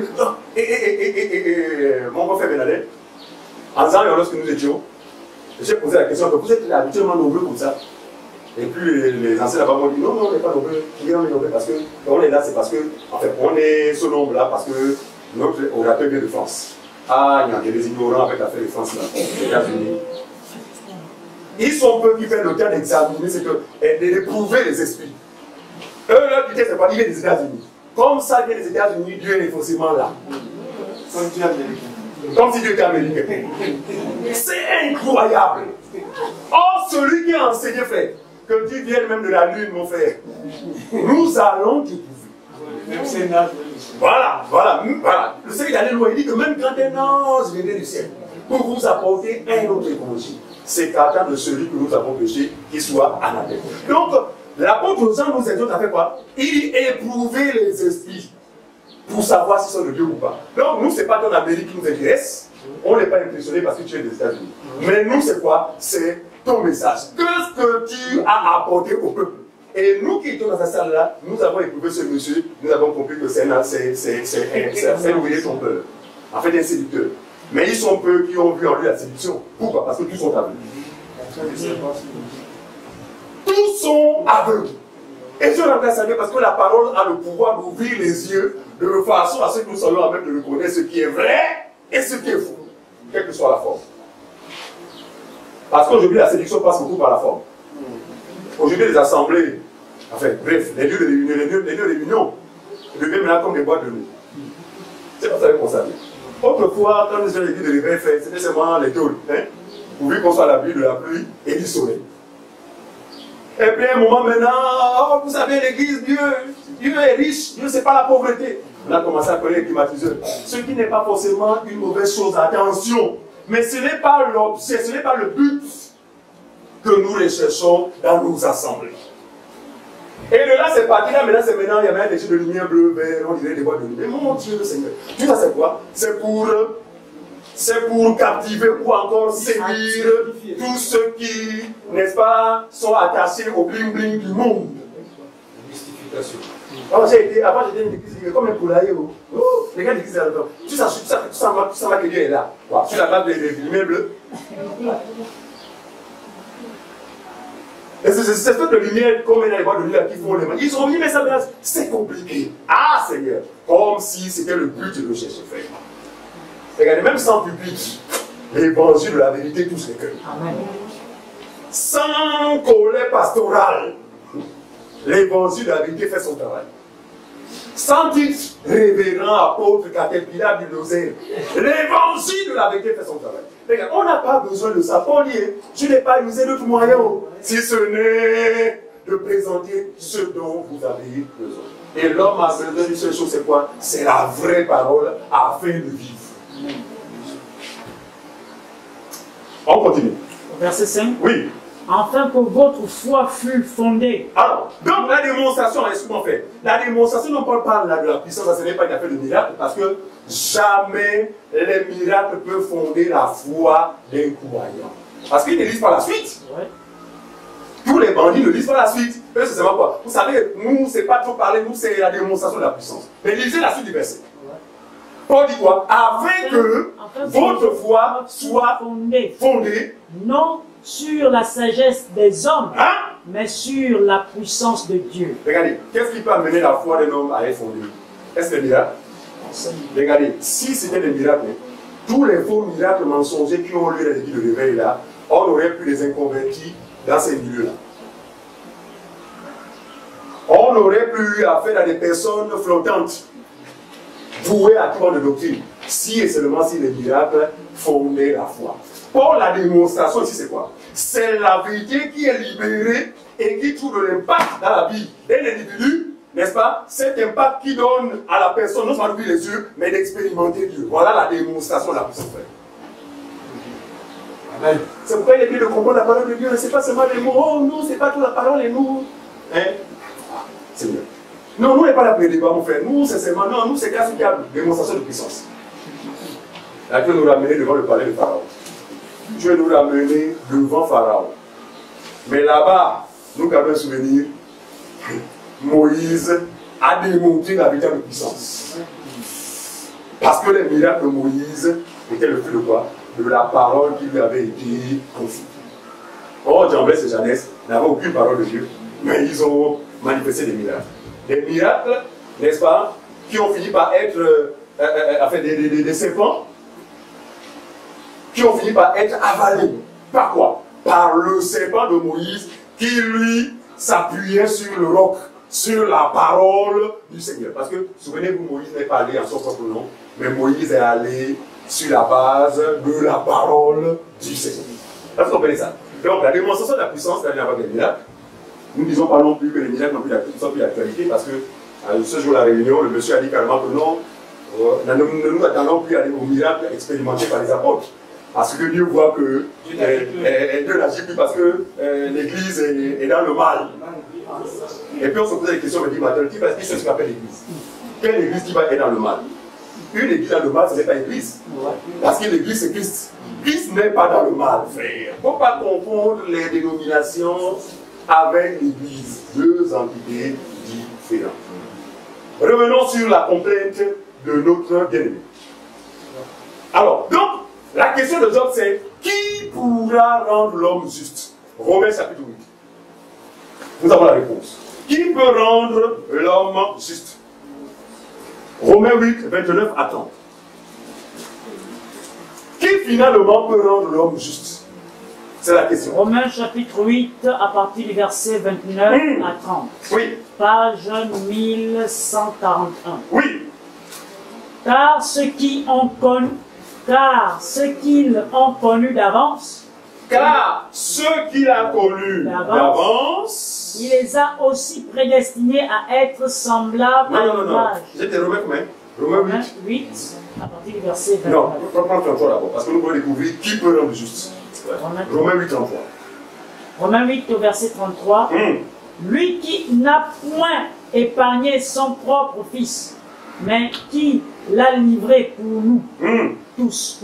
Mon grand frère Benadette, en Zambie, lorsque nous étions, j'ai posé la question que vous êtes habituellement nombreux comme ça. Et puis les anciens là-bas m'ont dit non, on n'est pas nombreux. On est nombreux parce que on est là, c'est parce que, en fait, on est ce nombre-là parce que notre orateur vient de France. Ah, il y a des ignorants avec l'affaire de France là, les États-Unis. Ils sont peu qui font le temps d'examiner, c'est d'éprouver les esprits. Eux, leur idée, c'est pas il vient des États-Unis. Comme ça vient des États-Unis, Dieu est forcément là. Comme Dieu américain. Comme si Dieu était américain. C'est incroyable. Or, celui qui a enseigné, frère, que Dieu vienne même de la lune, mon frère, nous allons t'éprouver. Voilà. Le Seigneur est allé loin, il dit que même quand un ange viendrait du ciel pour vous apporter un autre évangile, c'est qu'attendre de celui que nous avons péché qu'il soit anathème. Donc, l'apôtre Jean nous exhorte à faire quoi? Il éprouvait les esprits pour savoir s'ils sont de Dieu ou pas. Donc, nous, ce n'est pas ton Amérique qui nous intéresse. On n'est pas impressionné parce que tu es des États-Unis. Mais nous, c'est quoi? C'est ton message. Qu'est-ce que tu as apporté au peuple? Et nous qui étions dans cette salle-là, nous avons éprouvé ce monsieur, nous avons compris que c'est ton peur. En fait, un séducteur. Mais ils sont peu qui ont vu en lui la séduction. Pourquoi? Parce que tous sont aveugles. Tous sont aveugles. Et je remplace à Dieu parce que la parole a le pouvoir d'ouvrir les yeux de façon à ce que nous soyons en même de reconnaître ce qui est vrai et ce qui est faux, quelle que soit la forme. Parce qu'aujourd'hui, la séduction passe beaucoup par la forme. Aujourd'hui, les assemblées, enfin, bref, les lieux de réunion deviennent maintenant comme des boîtes de nuit. C'est pas ça qu'on savait. Autrefois, quand nous étions l'église de l'éveil fait, c'était seulement les tôles, hein, pourvu qu'on soit à l'abri de la pluie et du soleil. Et puis à un moment maintenant, oh, vous savez, l'église, Dieu est riche, Dieu c'est pas la pauvreté. On a commencé à connaître les climatiseurs. Ce qui n'est pas forcément une mauvaise chose, attention. Mais ce n'est pas l'objet, ce n'est pas le but que nous recherchons dans nos assemblées. Et de là, c'est parti là, maintenant, il y avait des jeux de lumière bleu, vert, on dirait des boîtes de lumière. Mon Dieu, le Seigneur. Tout ça, c'est quoi? C'est pour captiver ou encore séduire tous ceux qui, n'est-ce pas, sont attachés au bling-bling du monde. Mystification. Avant, j'étais une église comme un poulailler. Les gars d'église, tout ça va que Dieu est là. Sur la table des lumières bleues. Et c'est cette de lumière, comme il y a les boîtes de lumière qui font les mains. Ils ont dit, mais ça, c'est compliqué. Ah, Seigneur. Comme si c'était le but de recherche, frère. Regardez, même sans public, l'évangile de la vérité touche les cœurs. Sans colère pastorale, l'évangile de la vérité fait son travail. Sans titre révérend, apôtre, caterpillar du Lozère, l'évangile de la vérité fait son travail. Regarde, on n'a pas besoin de ça. Paul dit, je n'ai pas usé d'autres moyens, si ce n'est de présenter ce dont vous avez besoin. Et l'homme a besoin d'une seule chose, c'est quoi? C'est la vraie parole afin de vivre. On continue. Verset 5. Oui. Afin que votre foi fût fondée. Alors, donc la démonstration, qu'est-ce qu'on fait? La démonstration, on ne parle pas de la puissance, ce n'est pas une affaire de miracle, parce que jamais les miracles peuvent fonder la foi d'un croyant. Parce qu'ils ne lisent pas la suite. Ouais. Tous les bandits ne lisent pas la suite. Eux, c'est seulement quoi? Vous savez, nous, c'est pas trop parler, nous, c'est la démonstration de la puissance. Mais lisez la suite du verset. Paul dit quoi? Afin que votre foi soit fondée, non sur la sagesse des hommes, hein? mais sur la puissance de Dieu. Regardez, qu'est-ce qui peut amener la foi d'un homme à être fondée? Est-ce que c'est miracle? Regardez, si c'était des miracles, tous les faux miracles mensongers qui ont lieu dans l'église de réveil là, on aurait pu les inconvertir dans ces milieux-là. On aurait pu affaire à des personnes flottantes, vouées à tout de doctrine, si et seulement si les miracles fondaient la foi. Pour la démonstration ici, c'est quoi? C'est la vérité qui est libérée et qui trouve de l'impact dans la vie d'un individu, n'est-ce pas? Cet impact qui donne à la personne non seulement d'ouvrir les yeux, mais d'expérimenter Dieu. Voilà la démonstration de la puissance. Amen. C'est pourquoi il est bien de comprendre la parole de Dieu. Ce n'est pas seulement les mots. Oh, nous, ce n'est pas toute la parole et nous. Hein? C'est mieux. Non, nous, n'est pas là pour les débats, mon frère. Nous, c'est seulement. Non, nous, c'est grâce à la démonstration de puissance. Là, Dieu nous ramener devant le palais de Pharaon. Dieu nous ramener devant Pharaon. Mais là-bas, nous avons un souvenir. Moïse a démontré la véritable puissance. Parce que les miracles de Moïse étaient le fruit de quoi? De la parole qui lui avait été confiée. Or, Jean-Baptiste et Jeannès n'avaient aucune parole de Dieu, mais ils ont manifesté des miracles. Des miracles, n'est-ce pas, qui ont fini par être des serpents, qui ont fini par être avalés. Par quoi? Par le serpent de Moïse qui, lui, s'appuyait sur le roc, sur la parole du Seigneur. Parce que, souvenez-vous, Moïse n'est pas allé en son propre nom, mais Moïse est allé sur la base de la parole du Seigneur. Est-ce que vous comprenez ça? Donc, la démonstration de la puissance n'a rien à voir avec les miracles. Nous ne disons pas non plus que les miracles ne sont plus d'actualité, parce que ce jour de la réunion, le monsieur a dit carrément que non, ne nous attendons plus à aller aux miracles expérimentés par les apôtres. Parce que Dieu voit que Dieu n'agit plus parce que l'Église est dans le mal. Et puis on se pose des questions, on me dit, maintenant, qui c'est ce qu'on appelle l'Église? Quelle Église qui va être dans le mal? Une Église dans le mal, ce n'est pas l'Église. Parce que l'Église, c'est Christ. Christ n'est pas dans le mal, frère. Il ne faut pas confondre les dénominations avec l'Église. Deux entités différentes. Revenons sur la complainte de notre bien-aimé. Alors, donc, la question de Job, c'est qui pourra rendre l'homme juste? Romains chapitre 8. Nous avons la réponse. Qui peut rendre l'homme juste? Romains 8, 29 à 30. Qui finalement peut rendre l'homme juste? C'est la question. Romains chapitre 8, à partir du verset 29 à 30. Oui. Page 1141. Oui. Car ceux qu'ils ont connus d'avance, Car ceux qu'il a connus d'avance, il les a aussi prédestinés à être semblables à non. l'image. J'étais Romains combien? Romains Romains 8. 8, à partir du verset 29. Non, on prend 33 d'abord, parce que nous pouvons découvrir qui peut rendre juste. Romains 8, 33. Romains 8 au verset 33. Lui qui n'a point épargné son propre fils, mais qui l'a livré pour nous tous,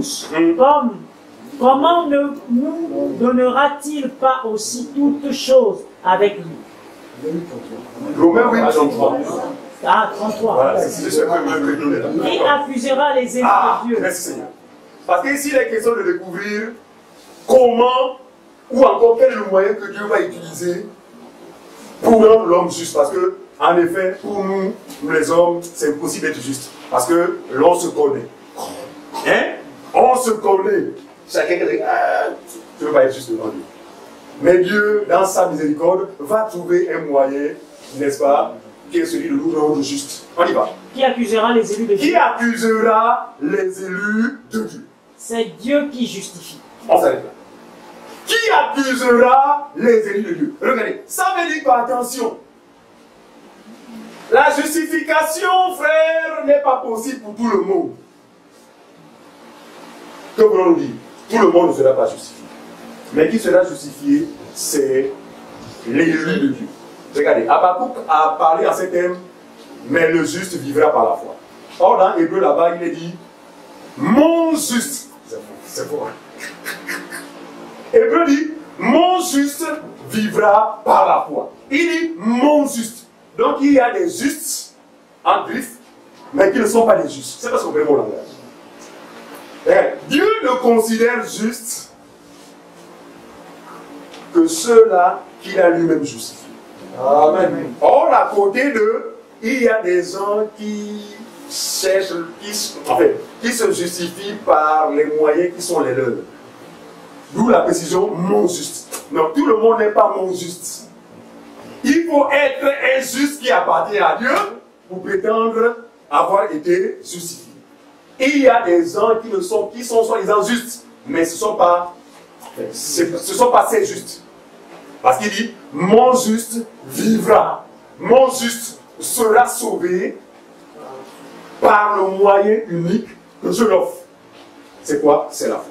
comment ne nous donnera-t-il pas aussi toutes choses avec lui? Romains 8, 33. Ah, 33. Voilà, c'est ce que je Qui accusera les élus de Dieu? Merci Seigneur. Parce qu'ici, il est question de découvrir comment ou encore quel est le moyen que Dieu va utiliser pour rendre l'homme juste. Parce que, en effet, pour nous, les hommes, c'est impossible d'être juste. Parce que l'on se connaît. Hein? On se connaît. Chacun qui dit, tu ne veux pas être juste devant Dieu. Mais Dieu, dans sa miséricorde, va trouver un moyen, n'est-ce pas, qui est celui de nous rendre juste. On y va. Qui accusera les élus de Dieu? Qui accusera les élus de Dieu? C'est Dieu qui justifie. On s'arrête là. Qui accusera les élus de Dieu? Regardez, ça veut dire pas attention. La justification, frère, n'est pas possible pour tout le monde. Que voulons-nous dire? Tout le monde ne sera pas justifié. Mais qui sera justifié, c'est l'élu de Dieu. Regardez, Habakkuk a parlé en ces termes, mais le juste vivra par la foi. Or, dans Hébreu, là-bas, il est dit, mon juste, c'est faux. Hébreu dit, mon juste vivra par la foi. Il dit, mon juste. Donc, il y a des justes en griffe, mais qui ne sont pas des justes. C'est parce qu'on fait mon langage. Dieu ne considère juste que ceux-là qu'il a lui-même justifiés. Amen. Or, à côté d'eux, il y a des gens qui cherchent, qui se justifient par les moyens qui sont les leurs. D'où la précision mon juste. Non, tout le monde n'est pas mon juste. Il faut être un juste qui appartient à Dieu pour prétendre avoir été justifié. Et il y a des gens qui sont soi-disant justes, mais ce ne sont pas ces justes. Parce qu'il dit, mon juste vivra. Mon juste sera sauvé par le moyen unique que je l'offre. C'est quoi? C'est la foi.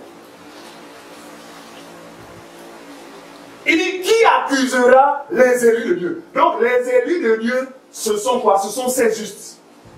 Il dit, qui accusera les élus de Dieu? Donc les élus de Dieu, ce sont quoi? Ce sont ces justes.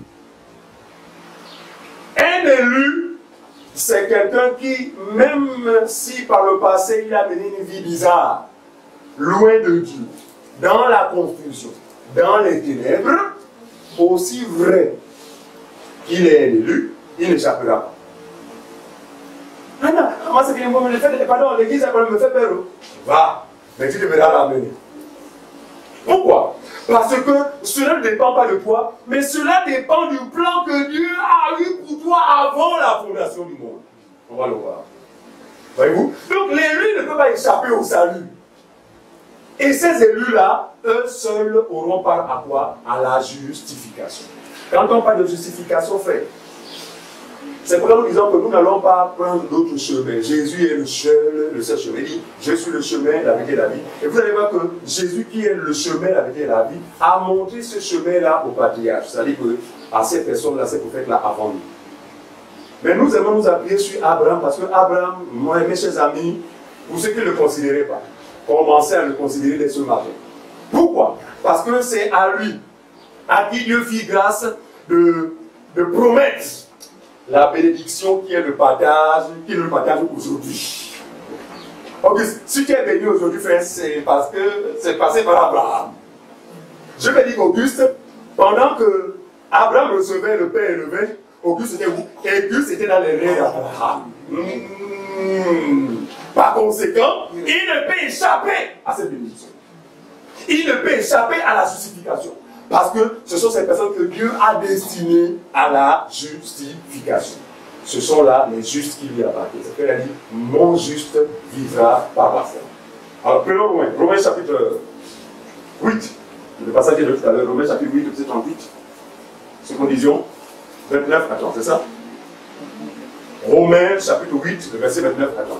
Un élu, c'est quelqu'un qui, même si par le passé il a mené une vie bizarre, loin de Dieu, dans la confusion, dans les ténèbres, aussi vrai qu'il est élu, il n'échappera pas. Ah non, moi c'est que moi me fait, pardon, l'église me fait peur. Va, mais tu devras l'amener. Pourquoi? Parce que cela ne dépend pas de toi, mais cela dépend du plan que Dieu a eu pour toi avant la fondation du monde. On va le voir. Voyez-vous? Donc l'élu ne peut pas échapper au salut. Et ces élus-là, eux seuls auront part à quoi? À la justification. Quand on parle de justification, frère, c'est pourquoi nous disons que nous n'allons pas prendre d'autres chemins. Jésus est le seul chemin. Il dit, je suis le chemin, la vérité et la vie. Et vous allez voir que Jésus, qui est le chemin, la vérité et la vie, a montré ce chemin-là au patriarche. C'est-à-dire à ces personnes-là, ces prophètes-là avant nous. Mais nous aimons nous appuyer sur Abraham, parce que Abraham, moi et mes chers amis, pour ceux qui ne le considéraient pas, commencez à le considérer dès ce matin. Pourquoi? Parce que c'est à lui, à qui Dieu fit grâce de promettre la bénédiction qui est le partage, qui nous le partage aujourd'hui. Auguste, si tu es béni aujourd'hui, frère, c'est parce que c'est passé par Abraham. Je vais dire qu'Auguste, pendant que Abraham recevait le pain et le vin, Auguste était où? Auguste était dans les reins d'Abraham. Par conséquent, il ne peut échapper à cette bénédiction. Il ne peut échapper à la justification. Parce que ce sont ces personnes que Dieu a destinées à la justification. Ce sont là les justes qui lui appartiennent. C'est qu'il a dit, mon juste vivra par la foi. Alors, prenons Romains. Romains chapitre 8. Le passage de tout à l'heure, Romains chapitre 8, verset 38. C'est condition 29, attends, c'est ça? Romains chapitre 8, le verset 29, attends.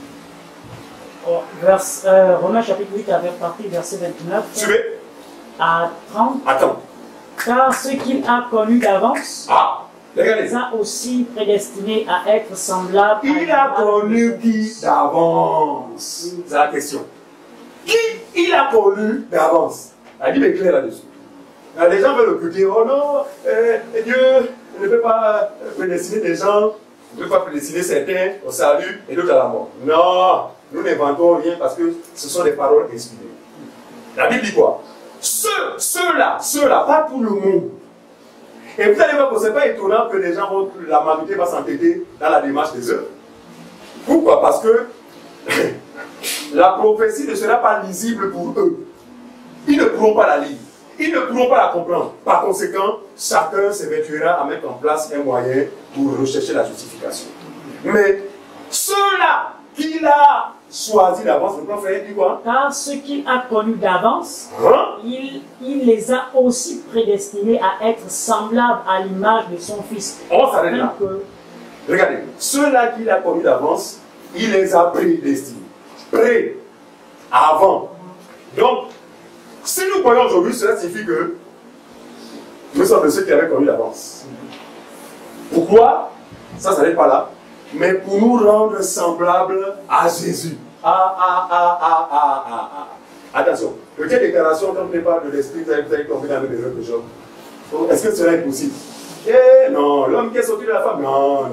Romains chapitre 8, à partir verset 29 Suivez. à 30. Attends. Car ce qu'il a connu d'avance, regardez. les a aussi prédestinés à être semblables. Il a connu qui d'avance? C'est la question. Qui il a connu d'avance? La Bible est claire là-dessus. Les gens veulent occulter. Oh non, Dieu ne peut pas prédestiner des gens, ne peut pas prédestiner certains au salut et d'autres à la mort. Non, nous n'inventons rien parce que ce sont des paroles inspirées. La Bible dit quoi? Ceux-là, pas tout le monde. Et vous allez voir que ce n'est pas étonnant que les gens vont, la majorité va s'entêter dans la démarche des œuvres. Pourquoi? Parce que la prophétie ne sera pas lisible pour eux. Ils ne pourront pas la lire. Ils ne pourront pas la comprendre. Par conséquent, chacun s'évertuera à mettre en place un moyen pour rechercher la justification. Mais ceux-là qu'il a choisi d'avance, le prophète dit quoi? Car ce qu'il a connu d'avance, il les a aussi prédestinés à être semblables à l'image de son Fils. On s'arrête là. Regardez, ceux-là qu'il a connus d'avance, il les a prédestinés. Pré, avant. Donc, si nous croyons aujourd'hui, cela signifie que nous sommes de ceux qui avaient connu d'avance. Pourquoi? Ça n'est pas là. Mais pour nous rendre semblables à Jésus. Attention, petite déclaration, quand on parle de l'esprit, vous allez tomber dans le erreur de Job. Est-ce que cela est possible? Non, l'homme qui est sorti de la femme, non.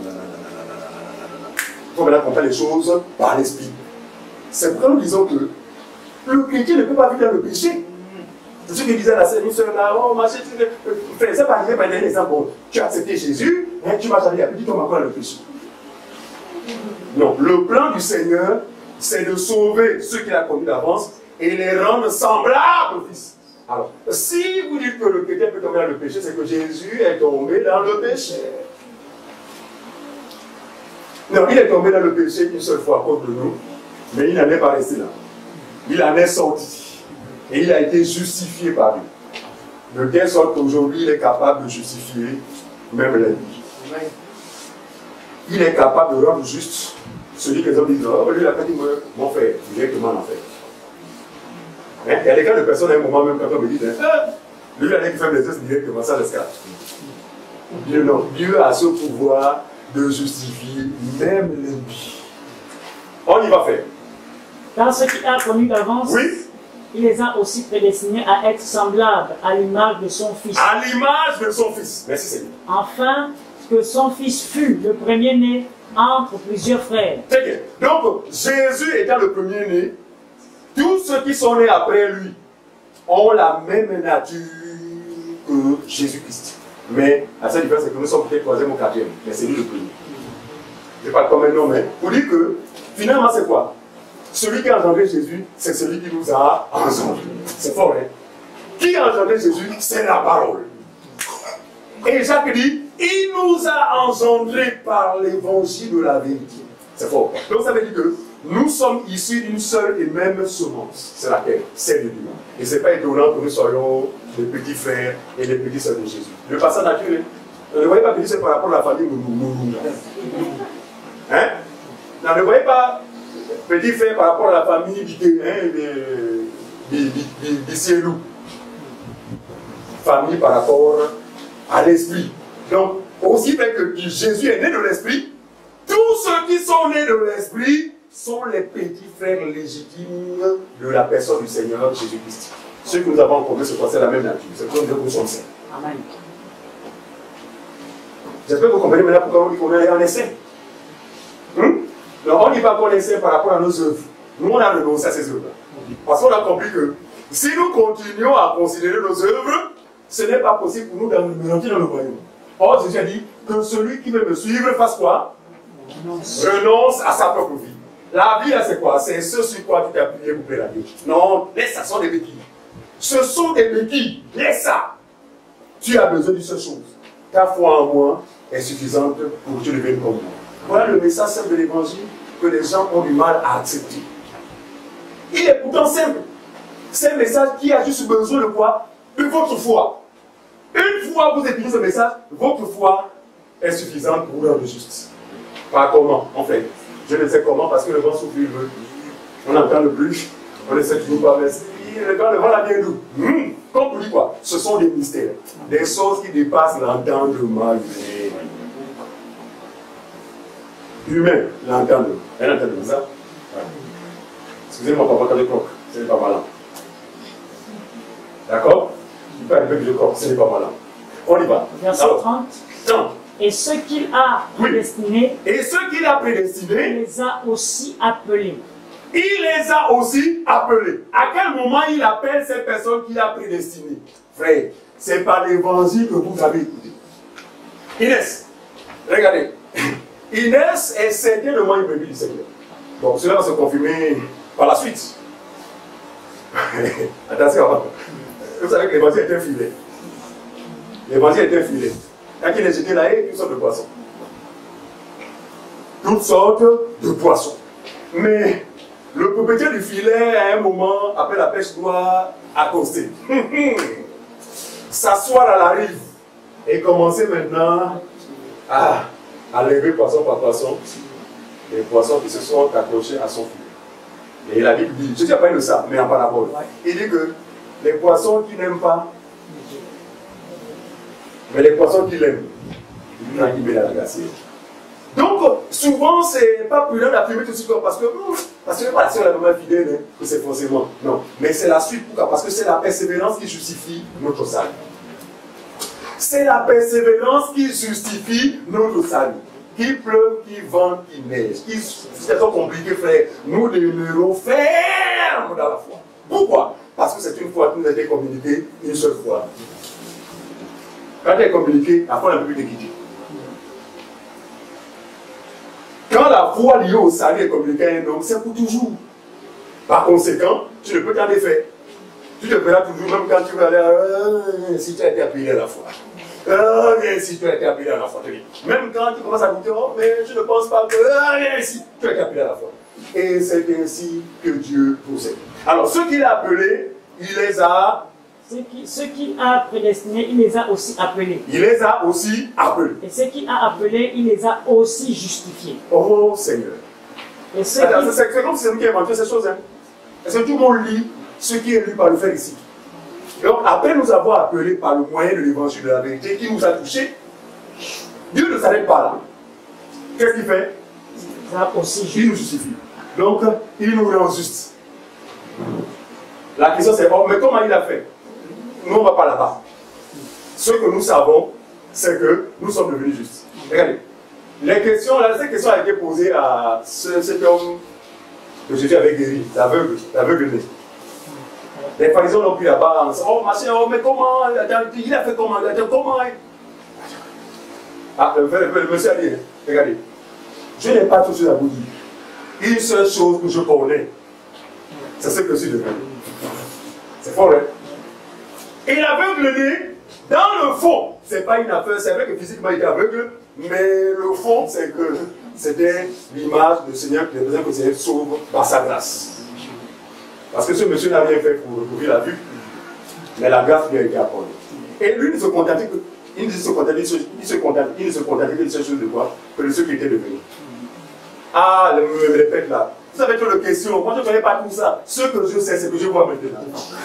Il faut maintenant comprendre les choses par l'esprit. C'est pourquoi nous disons que le chrétien ne peut pas vivre dans le péché. C'est ce que disait la sœur là, oh ma chérie, frère, c'est pas arrivé par un exemple. Bon, tu as accepté Jésus, hein, tu m'as jamais appris, tu m'as encore le péché. Non, le plan du Seigneur, c'est de sauver ceux qu'il a connus d'avance et les rendre semblables au Fils. Alors, si vous dites que le chrétien peut tomber dans le péché, c'est que Jésus est tombé dans le péché. Non, il est tombé dans le péché une seule fois contre nous, mais il n'en est pas resté là. Il en est sorti. Et il a été justifié par lui. De telle sorte qu'aujourd'hui, il est capable de justifier même l'ennemi. Il est capable de rendre juste celui que les hommes disent, oh, lui, il a pas dit, mon frère, directement en enfer. Hein? Il y a des cas de personnes à un moment, même quand on me dit, lui, il a dit qu'il fait les gestes directement, ça l'esclave. Dieu, non. Dieu a ce pouvoir de justifier même l'ennemi. On y va faire. Car ce qu'il a connu d'avance, il les a aussi prédestinés à être semblables à l'image de son Fils. À l'image de son Fils. Merci Seigneur. Enfin, que son Fils fût le premier-né entre plusieurs frères. Très bien. Donc, Jésus étant le premier-né, tous ceux qui sont nés après lui ont la même nature que Jésus-Christ. Mais, à cette différence, c'est que nous sommes peut-être troisième ou quatrième. Mais c'est lui le premier. Je ne sais pas comme un nom, mais pour dire que, finalement, c'est quoi? Celui qui a engendré Jésus, c'est celui qui nous a engendré. C'est fort, hein? Qui a engendré Jésus? C'est la parole. Et Jacques dit, il nous a engendrés par l'évangile de la vérité. C'est fort. Donc ça veut dire que nous sommes issus d'une seule et même semence. C'est laquelle? Celle de Dieu. Et ce n'est pas étonnant que nous soyons les petits frères et les petites sœurs de Jésus. Le passage naturel. Ne voyez pas que c'est par rapport à la famille Moulou. Hein? Non, ne voyez pas petit frère par rapport à la famille Cielou. Famille par rapport à l'esprit. Donc, aussi bien que Jésus est né de l'esprit, tous ceux qui sont nés de l'esprit sont les petits frères légitimes de la personne du Seigneur Jésus-Christ. Ceux que nous avons en commun, c'est la même nature. C'est comme Dieu nous sommes saints. Amen. J'espère que vous comprenez maintenant pourquoi on dit qu'on est en essai. Donc on n'y va pas en essai par rapport à nos œuvres. Nous, on a renoncé à ces œuvres-là. Parce qu'on a compris que si nous continuons à considérer nos œuvres, ce n'est pas possible pour nous de rentrer dans le royaume. Or, Jésus a dit que celui qui veut me suivre fasse quoi? Renonce à sa propre vie. La vie, là, c'est quoi? C'est ce sur quoi tu t'es appuyé pour plaire à Dieu. Non, laisse ça, sont des béquilles. Ce sont des béquilles. Laisse ça. Tu as besoin d'une seule chose. Ta foi en moi est suffisante pour que tu deviennes comme moi. Voilà le message simple de l'évangile que les gens ont du mal à accepter. Il est pourtant simple. C'est un message qui a juste besoin de quoi? De votre foi. Une fois que vous écoutez ce message, votre foi est suffisante pour vous rendre juste. Pas comment, en fait. Je ne sais comment parce que le vent souffle, il veut. On n'entend le plus. On ne sait toujours pas, mais le vent là vient d'où? Comme pour dire quoi? Ce sont des mystères. Des choses qui dépassent l'entendement humain. L'entendement. Elle entend ça? Ouais. Excusez-moi, papa, quand je croque. Ce n'est pas malin. D'accord? Il peut arriver que je croque, ce n'est pas malin. On y va. Verset 30. Et ce qu'il a prédestiné, et ce qu'il a prédestiné, il les a aussi appelés. Il les a aussi appelés. À quel moment il appelle ces personnes qu'il a prédestinées? Frère, c'est par l'évangile que vous avez écouté. Inès, regardez. Inès est certainement une brebis du Seigneur. Donc cela va se confirmer par la suite. Attention, vous savez que l'évangile est un filet. L'évangile est un filet. Quand il est jeté là, il y a toutes sortes de poissons. Toutes sortes de poissons. Mais le propriétaire du filet, à un moment, après la pêche, doit accoster. S'asseoir à la rive et commencer maintenant à lever poisson par poisson les poissons qui se sont accrochés à son filet. Et la Bible dit, je ne sais pas de ça, mais en parabole, il dit que les poissons qui n'aiment pas, mais les poissons qui l'aiment, il vont la glacière. Donc, souvent, c'est pas prudent d'affirmer tout de suite parce que c'est pas la seule vraiment fidèle que c'est forcément. Non. Mais c'est la suite. Pourquoi? Parce que c'est la persévérance qui justifie notre salut. C'est la persévérance qui justifie notre salut. Qui pleuve, qui vente, qui neige. C'est trop compliqué, frère. Nous demeurons fermes dans la foi. Pourquoi? Parce que c'est une foi qui nous a été communiquée une seule fois. Quand elle est communiquée, la foi n'a plus de quitter. Quand la foi liée au salut est communiquée à un homme, c'est pour toujours. Par conséquent, tu ne peux qu'en défaire. Tu te verras toujours, même quand tu vas aller, si tu as été appelé à la foi. Si tu as été appelé à la foi. Même quand tu commences à goûter, oh, mais je ne pense pas que, si tu as été appelé à la foi. Et c'est ainsi que Dieu procède. Alors, ceux qu'il a appelés, il les a... Ceux qu'il a prédestinés, il les a aussi appelés. Il les a aussi appelés. Et ceux qu'il a appelés, il les a aussi justifiés. Oh Seigneur. C'est comme si c'est nous qui inventons ces choses. Hein. Est-ce que tout le monde lit ce qui est lu par le frère ici? Donc, après nous avoir appelés par le moyen de l'évangile de la vérité qui nous a touchés, Dieu ne s'arrête pas là. Qu'est-ce qu'il fait? Il nous justifie. Donc, il nous rend juste. La question c'est, oh, mais comment il a fait? Nous, on ne va pas là-bas. Ce que nous savons, c'est que nous sommes devenus justes. Regardez. Les questions, là, cette question a été posée à cet homme que Jésus avait guéri, l'aveugle né. Les pharisiens l'ont pris là-bas en disant, oh, ma soeur, oh, mais comment? Il a fait comment? Comment? Ah, le monsieur a dit, regardez, je n'ai pas tout ce à vous dire. Une seule chose que je connais, c'est ce que je suis devenu. C'est fort, hein? Et l'aveugle né, dans le fond, c'est pas une affaire, c'est vrai que physiquement il était aveugle, mais le fond, c'est que c'était l'image du Seigneur qui a besoin que le Seigneur sauve par sa grâce. Parce que ce monsieur n'a rien fait pour recouvrir la vue, mais la grâce lui a été accordée. Et lui ne se contentait que, il ne se contentait que de cette chose de quoi? Que de ce qui était devenu. Ah, me répète là. Vous avez trop de questions. Moi je ne connais pas tout ça. Ce que je sais, c'est que je vois maintenant.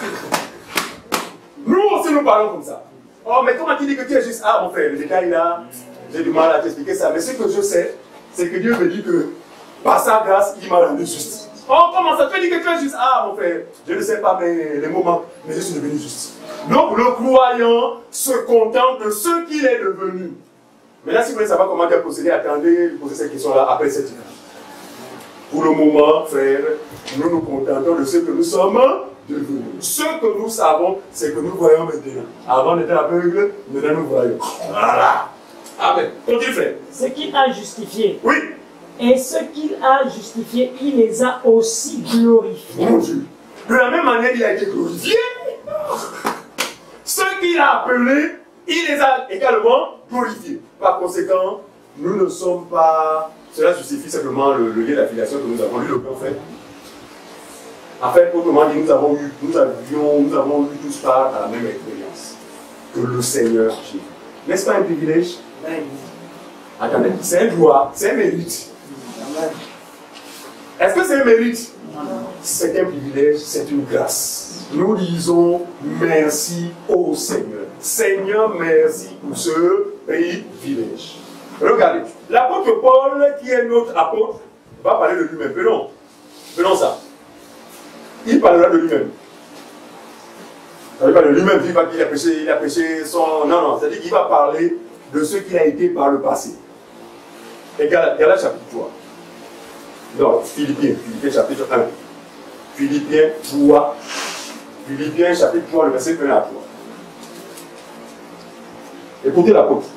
Nous aussi nous parlons comme ça. Oh, mais comment tu dis que tu es juste? Ah, mon frère, le détail là, j'ai du mal à t'expliquer ça. Mais ce que je sais, c'est que Dieu me dit que par sa grâce, il m'a rendu juste. Oh, comment ça? Tu dis que tu es juste? Ah, mon frère, je ne sais pas, mais les moments, mais je suis devenu juste. Donc, le croyant se contente de ce qu'il est devenu. Mais là, si vous voulez savoir comment Dieu a procédé, attendez de poser cette question-là après cette étape. Pour le moment, frère, nous nous contentons de ce que nous sommes devenus. Ce que nous savons, c'est que nous voyons maintenant. Avant d'être aveugles, maintenant nous voyons. Voilà. Amen. Continue, frère. Ce qu'il a justifié. Oui. Et ce qu'il a justifié, il les a aussi glorifiés. Mon Dieu. De la même manière, il a été glorifié. Ceux qu'il a appelés, il les a également glorifiés. Par conséquent, nous ne sommes pas... Cela justifie simplement le lien d'affiliation que nous avons lu, le prophète. En fait, autrement dit, nous avons eu tous part à la même expérience que le Seigneur Jésus. N'est-ce pas un privilège? Attendez, c'est un droit, c'est un mérite. Est-ce que c'est un mérite? C'est un privilège, c'est une grâce. Nous disons merci au Seigneur. Seigneur, merci pour ce privilège. Regardez, l'apôtre Paul, qui est notre apôtre, va parler de lui-même. Venons ça. Il parlera de lui-même. Il parle de lui-même, il va dire qu'il a péché son... Non, c'est-à-dire qu'il va parler de ce qu'il a été par le passé. Et Galates chapitre 3. Non, Philippiens chapitre 1. Philippiens chapitre 3, le verset 1 à 3. Écoutez l'apôtre.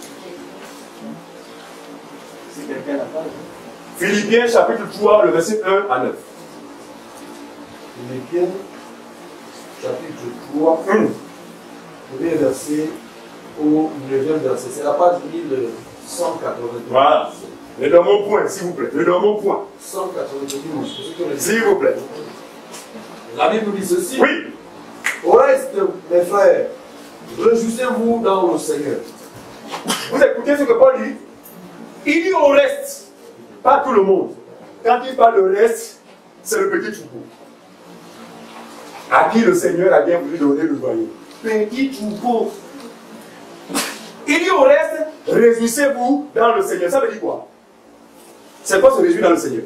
C'est quelqu'un la page. Philippiens chapitre 3, le verset 1 à 9. Philippiens chapitre 3, premier verset au 9e verset. C'est la page 1192. Voilà. Le dans mon point, s'il vous plaît. Le dans mon point. 192. S'il vous plaît. La Bible dit ceci. Oui. Au reste, mes frères, réjouissez-vous dans le Seigneur. Vous écoutez ce que Paul dit? Il dit au reste, pas tout le monde. Quand il parle de reste, c'est le petit troupeau. À qui le Seigneur a bien voulu donner le royaume. Petit troupeau. Il dit au reste, réjouissez-vous dans le Seigneur. Ça veut dire quoi? C'est quoi se réjouir dans le Seigneur?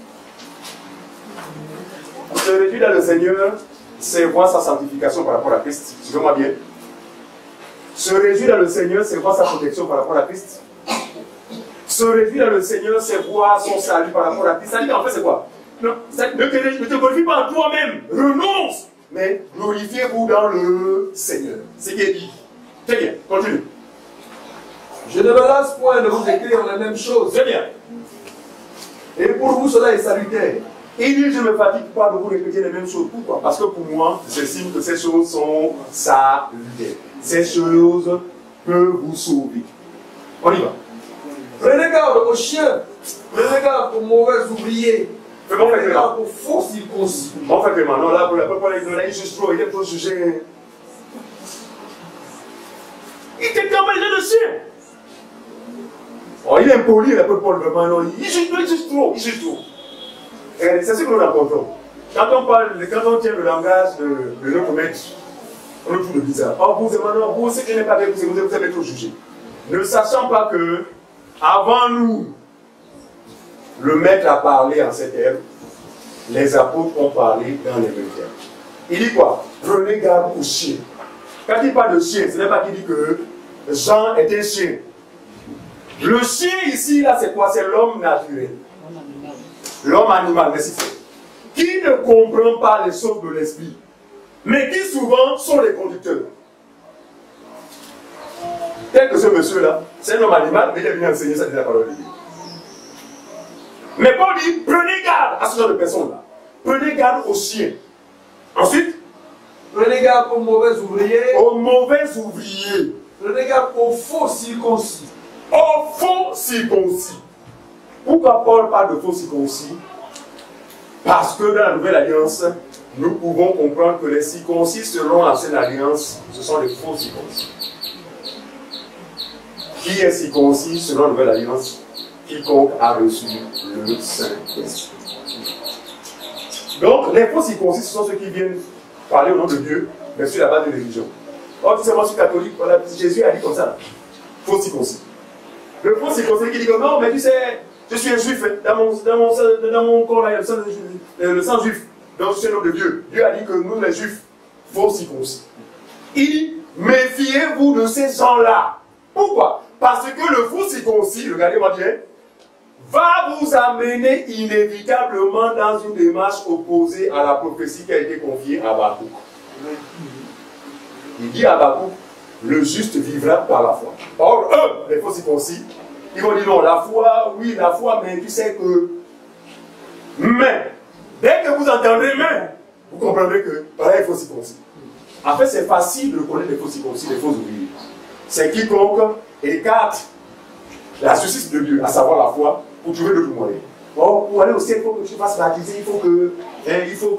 Se réjouir dans le Seigneur, c'est voir sa sanctification par rapport à Christ. Suivez-moi bien. Se réjouir dans le Seigneur, c'est voir sa protection par rapport à Christ. Se réjouir dans le Seigneur, c'est voir son salut par rapport à Christ. Ça dit en fait, c'est quoi? Non, ne te glorifie pas en toi-même. Renonce. Mais glorifiez-vous dans le Seigneur. C'est ce qui est dit. Très bien, continue. Je ne me lasse point de vous écrire la même chose. Très bien. Et pour vous, cela est salutaire. Il dit, je ne me fatigue pas de vous répéter les mêmes choses. Pourquoi? Parce que pour moi, j'estime que ces choses sont salutaires. Ces choses peuvent vous sauver. On y va. Prenez garde aux chiens. Prenez garde aux mauvais ouvriers. Prenez garde aux faux circoncis. En fait, non, là, pour la peuple, il juge trop, il aime trop juger. Il était camarade de chien. Oh, il est impoli, la peuple, vraiment, il juge trop, il juge trop. C'est ce que nous rencontrons. Quand on tient le langage de notre maître, on nous trouve de bizarre. Oh, vous, maintenant, vous, ce qui n'est pas avec vous, vous avez trop jugé. Ne sachant pas que, avant nous, le maître a parlé en ces termes, les apôtres ont parlé dans les mêmes termes. Il dit quoi? Prenez garde aux chiens. Quand il parle de chien, ce n'est pas qu'il dit que Jean est un chien. Le chien ici, là, c'est quoi? C'est l'homme naturel. L'homme animal, merci. Qui ne comprend pas les choses de l'esprit, mais qui souvent sont les conducteurs. Tel que ce monsieur-là, c'est un homme animal, mais il est venu enseigner ça de la parole de Dieu. Mais Paul dit, prenez garde à ce genre de personnes-là. Prenez garde aux chiens. Ensuite, Prenez garde aux mauvais ouvriers. aux mauvais ouvriers. Prenez garde aux faux circoncis. Aux faux circoncis. Pourquoi Paul parle de faux circoncis? Parce que dans la Nouvelle Alliance, nous pouvons comprendre que les circoncis selon l'Ancienne Alliance, ce sont les faux circoncis. Qui est circoncis selon la Nouvelle Alliance? Quiconque a reçu le Saint-Esprit. Donc, les faux circoncis, ce sont ceux qui viennent parler au nom de Dieu, mais sur la base de religion. Oh, tu sais, moi je suis catholique, voilà, Jésus a dit comme ça. Faux circoncis. Le faux circoncis qui dit que non, mais tu sais, je suis un juif, dans mon corps là, il y a le sang juif. Donc je suis un homme de Dieu. Dieu a dit que nous les juifs, faux circoncis. Il dit, méfiez-vous de ces gens-là. Pourquoi? Parce que le faux circoncis, regardez-moi bien, va vous amener inévitablement dans une démarche opposée à la prophétie qui a été confiée à Habakkuk. Il dit à Habakkuk, le juste vivra par la foi. Or, eux, les faux circoncis, ils vont dire non, la foi, oui, la foi, mais tu sais que... Mais, dès que vous entendrez mais, vous comprendrez que, voilà, il faut circoncis. En fait, c'est facile de reconnaître les faux circoncis, les faux ouvriers. C'est quiconque écarte la justice de Dieu, à savoir la foi, pour trouver d'autres moyens. Oh, pour aller au ciel, il faut que tu fasses baptiser, il faut que. Et puis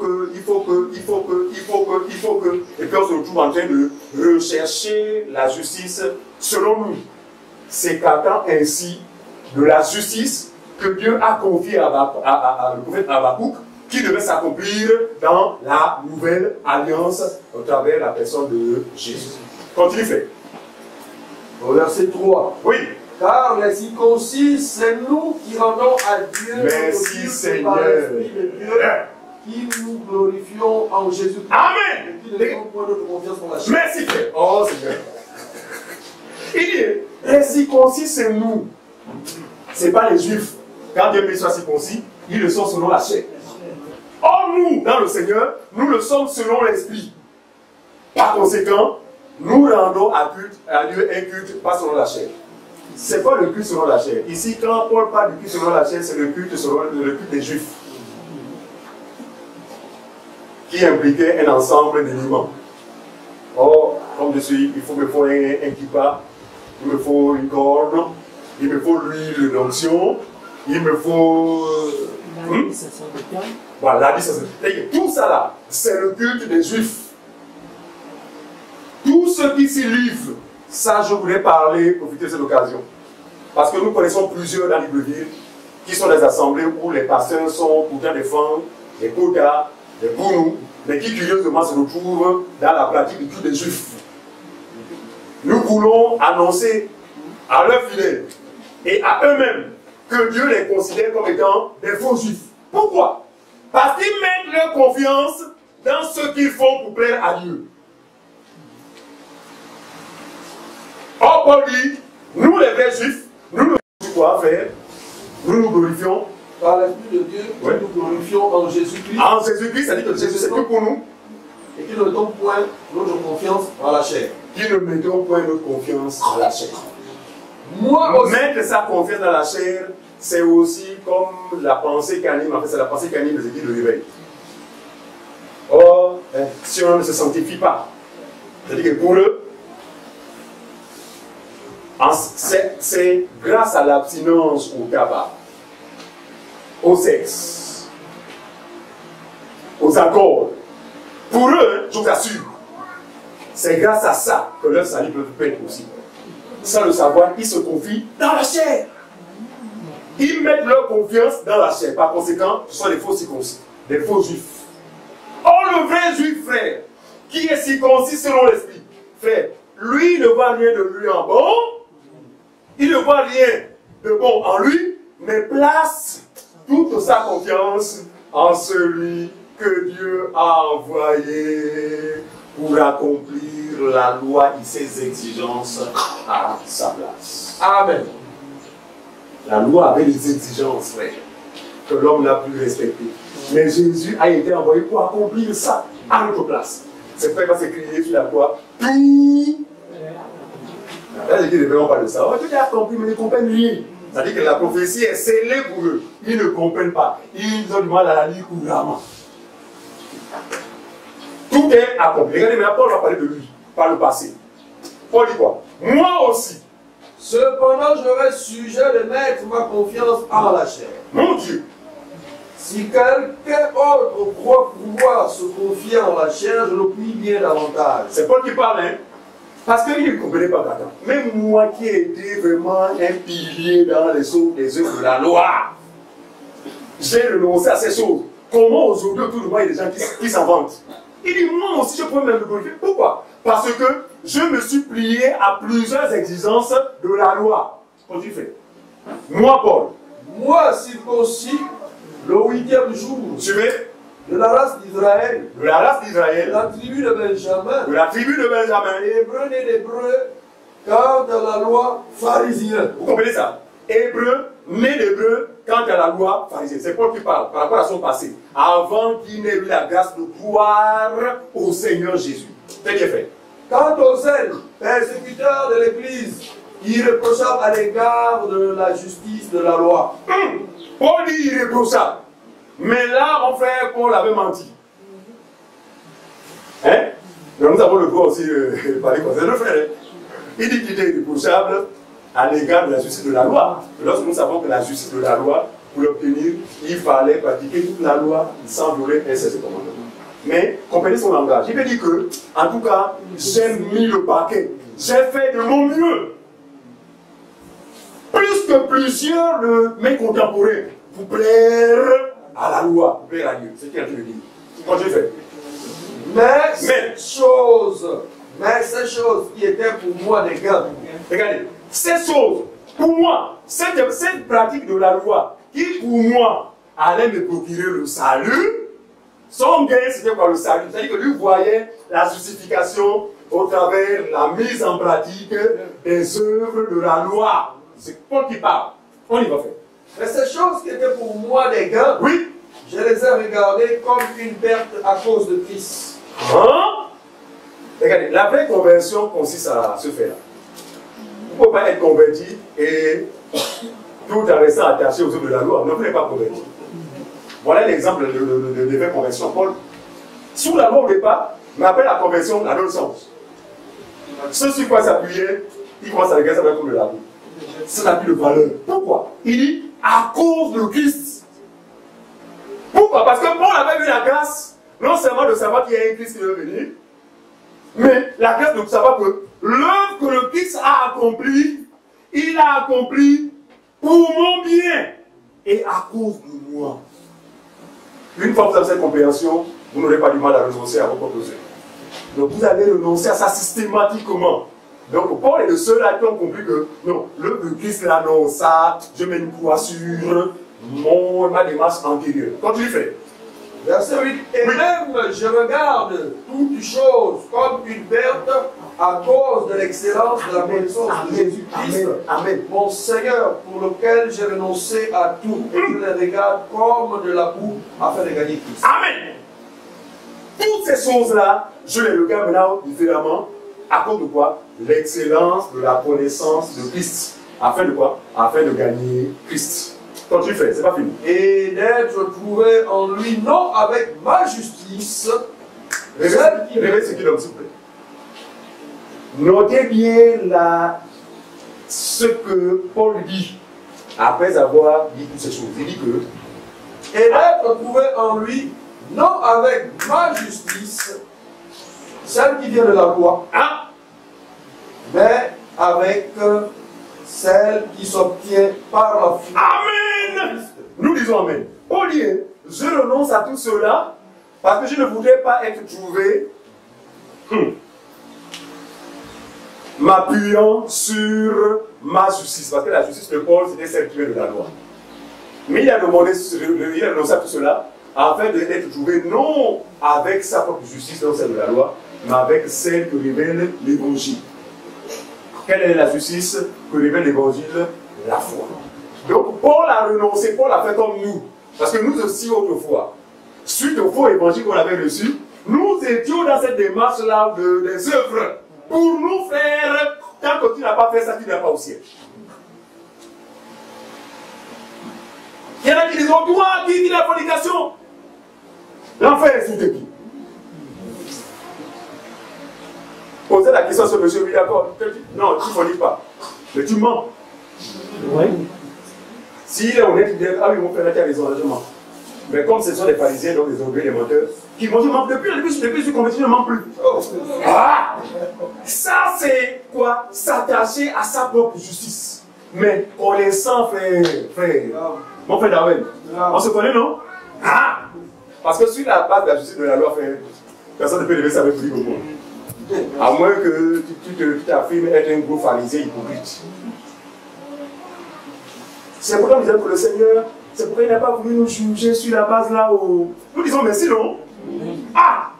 on se retrouve en train de rechercher la justice selon nous, s'écartant ainsi de la justice que Dieu a confiée à le prophète Habakkuk, qui devait s'accomplir dans la nouvelle alliance au travers la personne de Jésus. Continue, frère. Au verset 3. Oui. Car les circoncis, c'est nous qui rendons à Dieu merci Seigneur. Par l'Esprit de Dieu, qui nous glorifions en Jésus-Christ. Amen. Et qui ne mettons point notre confiance en la chair. Merci frère. Oh Seigneur. Il dit, les circoncis, c'est nous. Ce n'est pas les juifs. Quand Dieu met soit circoncis, ils le sont selon la chair. Or nous, dans le Seigneur, nous le sommes selon l'Esprit. Par conséquent, nous rendons à Dieu un culte, pas selon la chair. C'est pas le culte selon la chair. Ici, quand Paul parle du culte selon la chair, c'est le culte des Juifs. Qui impliquait un ensemble d'éléments. Or, comme je suis, il me faut un kippa, il me faut une corne, il me faut l'huile d'onction, il me faut... L'habit sacerdotal. Voilà, l'habit sacerdotal. Tout ça là, c'est le culte des Juifs. Tous ceux qui s'y livrent, ça je voulais profiter de cette occasion. Parce que nous connaissons plusieurs dans l'Ibreville qui sont des assemblées où les pasteurs sont pourtant des femmes, des quotas, des bounous, mais qui curieusement se retrouvent dans la pratique du culte des Juifs. Nous voulons annoncer à leurs fidèles et à eux-mêmes que Dieu les considère comme étant des faux Juifs. Pourquoi? Parce qu'ils mettent leur confiance dans ce qu'ils font pour plaire à Dieu. Or, Paul dit, nous les vrais Juifs, nous ne faisons quoi faire? Nous nous glorifions par l'Esprit de Dieu, ouais. Nous nous glorifions en Jésus-Christ. En Jésus-Christ, ça dit que Jésus c'est que pour nous. Et qui ne mettons point notre confiance en la chair. Qui ne mettons point notre confiance en la chair. Moi aussi. Mettre sa confiance dans la chair, c'est aussi comme la pensée qui anime, en fait, c'est la pensée qui anime les équipes de réveil. Or, si on ne se sanctifie pas, c'est-à-dire que pour eux, c'est grâce à l'abstinence au tabac, au sexe, aux alcools. Pour eux, je vous assure, c'est grâce à ça que leur salut peut être possible. Sans le savoir, ils se confient dans la chair. Ils mettent leur confiance dans la chair. Par conséquent, ce sont des faux circoncis, des faux juifs. Or, le vrai juif, frère, qui est circoncis selon l'esprit, frère, lui ne voit rien de lui en bon. Il ne voit rien de bon en lui, mais place toute sa confiance en celui que Dieu a envoyé pour accomplir la loi et ses exigences à sa place. Amen. La loi avait des exigences, frère, que l'homme n'a plus respectées. Mais Jésus a été envoyé pour accomplir ça à notre place. C'est pourquoi il va s'écrire sur la croix tout. Là, les gens ne verront pas de ça. Oh, Dieu a compris, mais ils ne comprennent rien. C'est-à-dire que la prophétie est scellée pour eux. Ils ne comprennent pas. Ils ont du mal à la lire couramment. Tout est accompli. Regardez, maintenant, Paul va parler de lui, par le passé. Paul dit quoi? Moi aussi. Cependant, je reste sujet de mettre ma confiance en la chair. Mon Dieu. Si quelqu'un autre croit pouvoir se confier en la chair, je le prie bien davantage. C'est Paul qui parle, hein? Parce qu'il ne comprenait pas Satan. Même moi qui ai été vraiment un pilier dans les œuvres de la loi, j'ai renoncé à ces choses. Comment aujourd'hui, autour de moi, il y a des gens qui s'en vantent? Il dit, moi aussi, je peux même me glorifier. Pourquoi? Parce que je me suis plié à plusieurs exigences de la loi. Qu'est-ce que tu fais? Moi, Paul. Moi, circoncis, le 8e jour. Suivez. De la race d'Israël. De la race d'Israël. De la tribu de Benjamin. De la tribu de Benjamin. Hébreu né d'Hébreu, quant à la loi pharisienne. Vous comprenez ça? Hébreu, né d'Hébreu, quant à la loi pharisienne. C'est Paul qui parle par rapport à son passé. Avant qu'il n'ait eu la grâce de croire au Seigneur Jésus. C'est bien fait. Quant au zèle, persécuteur de l'Église, irréprochable à l'égard de la justice de la loi. Paul dit irréprochable. Mais là, mon frère Paul avait menti. Hein? Donc nous avons le droit aussi de parler comme ça. Le frère, il dit qu'il est irréprochable à l'égard de la justice de la loi. Lorsque nous savons que la justice de la loi, pour l'obtenir, il fallait pratiquer toute la loi sans violer un seul commandement. Mais comprenez son langage. Il veut dire que, en tout cas, j'ai mis le paquet. J'ai fait de mon mieux. Plus que plusieurs de mes contemporains pour plaire à la loi, pour plaire à Dieu. C'est ce qu'il a dit. Moi j'ai fait. Mais ces choses qui étaient pour moi des gains. Regardez, ces choses, pour moi, cette pratique de la loi, qui pour moi allait me procurer le salut, son gain c'était quoi le salut? C'est-à-dire que lui voyait la justification au travers la mise en pratique des œuvres de la loi. C'est Paul qui parle. On y va faire. Mais ces choses qui étaient pour moi des gains, Oui. je les ai regardées comme une perte à cause de Christ. Hein? Regardez, la vraie conversion consiste à se faire. Vous ne pouvez pas être converti et tout en restant attaché aux œuvres de la loi. Non, vous n'êtes pas converti. Voilà l'exemple de vraie conversion. Paul, sous la loi au départ, mais après la conversion, dans l'autre sens. Ce sur quoi s'appuyait, il commence à regarder ça comme de la loi. Ça n'a plus de valeur. Pourquoi? Il dit à cause de Christ. Pourquoi? Parce que Paul avait eu la grâce, non seulement de savoir qu'il y a un Christ qui veut venir, mais la grâce de savoir que l'œuvre que le Christ a accomplie, il a accompli pour mon bien et à cause de moi. Une fois que vous avez cette compréhension, vous n'aurez pas du mal à renoncer à vos propres œuvres. Donc vous allez renoncer à ça systématiquement. Donc Paul est le seul à qui ont compris que non, le Christ là, non, ça, je mets une croix sur ma démarche antérieure. Continue, frère. Verset 8. Et Oui. même je regarde toutes choses comme une perte à cause de l'excellence de la connaissance de Jésus-Christ, Amen. mon Seigneur, pour lequel j'ai renoncé à tout, et je les regarde comme de la boue afin de gagner Christ. Amen. Toutes ces choses-là, je les regarde maintenant différemment. À cause de quoi? L'excellence de la connaissance de Christ. Afin de quoi? Afin de gagner Christ. Quand tu fais, c'est pas fini. Et d'être trouvé en lui, non avec ma justice, Réveillez ce qu'il donne, s'il vous plaît. Notez bien là ce que Paul dit après avoir dit toutes ces choses. Il dit que et d'être trouvé en lui, non avec ma justice, celle qui vient de la loi, hein? mais avec celle qui s'obtient par la foi. Amen. Nous disons Amen. Paul dit, je renonce à tout cela parce que je ne voudrais pas être trouvé m'appuyant sur ma justice. Parce que la justice de Paul, c'était celle qui vient de la loi. Mais il a demandé, il a renoncé à tout cela afin d'être trouvé non avec sa propre justice, non celle de la loi, mais avec celle que révèle l'évangile. Quelle est la justice que révèle l'évangile? La foi. Donc Paul a renoncé, Paul a fait comme nous. Parce que nous aussi autrefois, suite au faux évangile qu'on avait reçu, nous étions dans cette démarche-là des œuvres pour nous faire, tant que tu n'as pas fait ça, tu n'as pas au ciel. Il y en a qui disent, oh, toi qui dis la fornication, l'enfer est sous tes pieds. Posez la question à ce monsieur, oui d'accord, non, tu ne forniques pas, mais tu mens. Oui. S'il est honnête, il dit, ah oui, mon frère, tu as raison, je mens. Mais comme ce sont des pharisiens, donc des orgueils, des menteurs, qui vont, je mens depuis je suis convaincu, je ne mens plus. Ah! Ça, c'est quoi? S'attacher à sa propre justice. Mais connaissant, frère, mon frère Darwin, on se connaît, non? Ah! Parce que sur la base de la justice de la loi, frère, personne ne peut lever sa main pour dire au monde. À moins que tu t'affirmes être un gros pharisien hypocrite. C'est pourquoi nous disons que le Seigneur, c'est pourquoi il n'a pas voulu nous juger sur la base là où... Nous disons merci, non? Ah!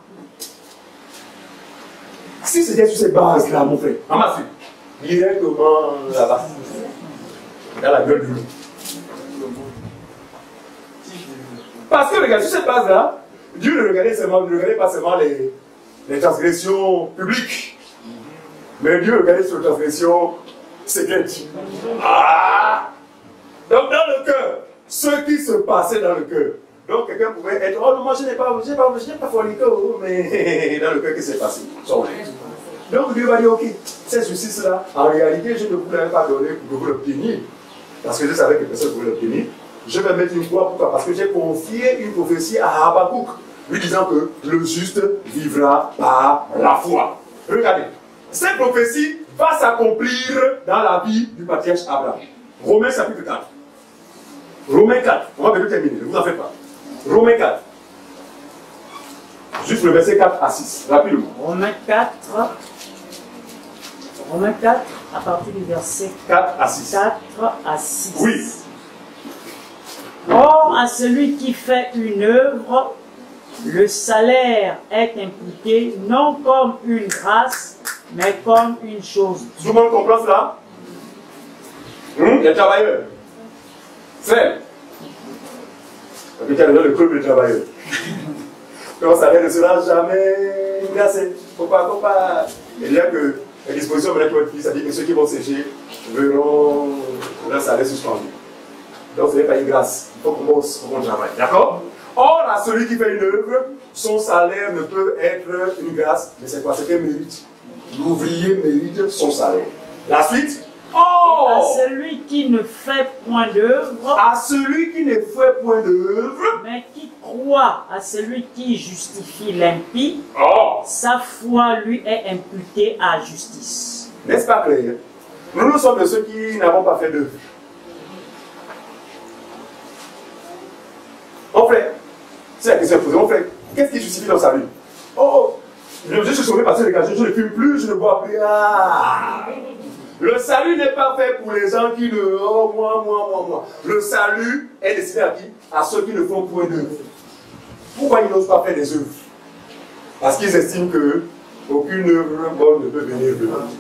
Si c'était sur ces bases là, mon frère, en ma fille, directement là-bas, dans la gueule du loup. Parce que regarde, sur cette base là, Dieu ne regardait pas seulement les transgressions publiques, mais Dieu regardait sur les transgressions secrètes. Ah! Donc dans le cœur, ce qui se passait dans le cœur Donc quelqu'un pouvait être, oh non, moi je n'ai pas forniqué, mais dans le cœur, qu'est-ce qui s'est passé? Donc Dieu va dire, ok, cette justice-là, en réalité, je ne vous l'avais pas donné pour que vous l'obteniez. Parce que je savais que personne ne pouvait l'obtenir. Je vais mettre une croix, pourquoi? Parce que j'ai confié une prophétie à Habakkuk, lui disant que le juste vivra par la foi. Regardez, cette prophétie va s'accomplir dans la vie du patriarche Abraham. Romains chapitre 4. Romains 4, on va bientôt terminer, ne vous en faites pas. Romains 4. Juste le verset 4 à 6, rapidement. Romains 4, à partir du verset 4 à 6. 4 à 6. Oui. Or, à celui qui fait une œuvre, le salaire est imputé non comme une grâce, mais comme une chose. Tout le monde comprend cela? Les travailleurs. Frère. Parce que tu as le club des travailleurs. Ton salaire ne sera jamais glacé. Faut pas. Il y a que la disposition de l'être fils, c'est-à-dire que ceux qui vont sécher verront leur salaire suspendu. Donc ce n'est pas une grâce. Il faut qu'on travaille. D'accord? Or, à celui qui fait une œuvre, son salaire ne peut être une grâce, mais c'est quoi? C'est un mérite. L'ouvrier mérite son salaire. La suite? À celui qui ne fait point d'œuvre, à celui qui ne fait point d'œuvre, mais qui croit à celui qui justifie l'impie, sa foi lui est imputée à justice. N'est-ce pas clair? Nous sommes de ceux qui n'avons pas fait d'œuvre. Mon frère, c'est la question posée. Mon frère, qu'est-ce qui justifie dans sa vie? Je suis sauvé parce que je ne fume plus, je ne bois plus. Le salut n'est pas fait pour les gens qui ne... moi. Le salut est destiné à qui? À ceux qui ne font point d'œuvre. Pourquoi ils n'osent pas faire des œuvres? Parce qu'ils estiment que aucune œuvre bonne ne peut venir de là.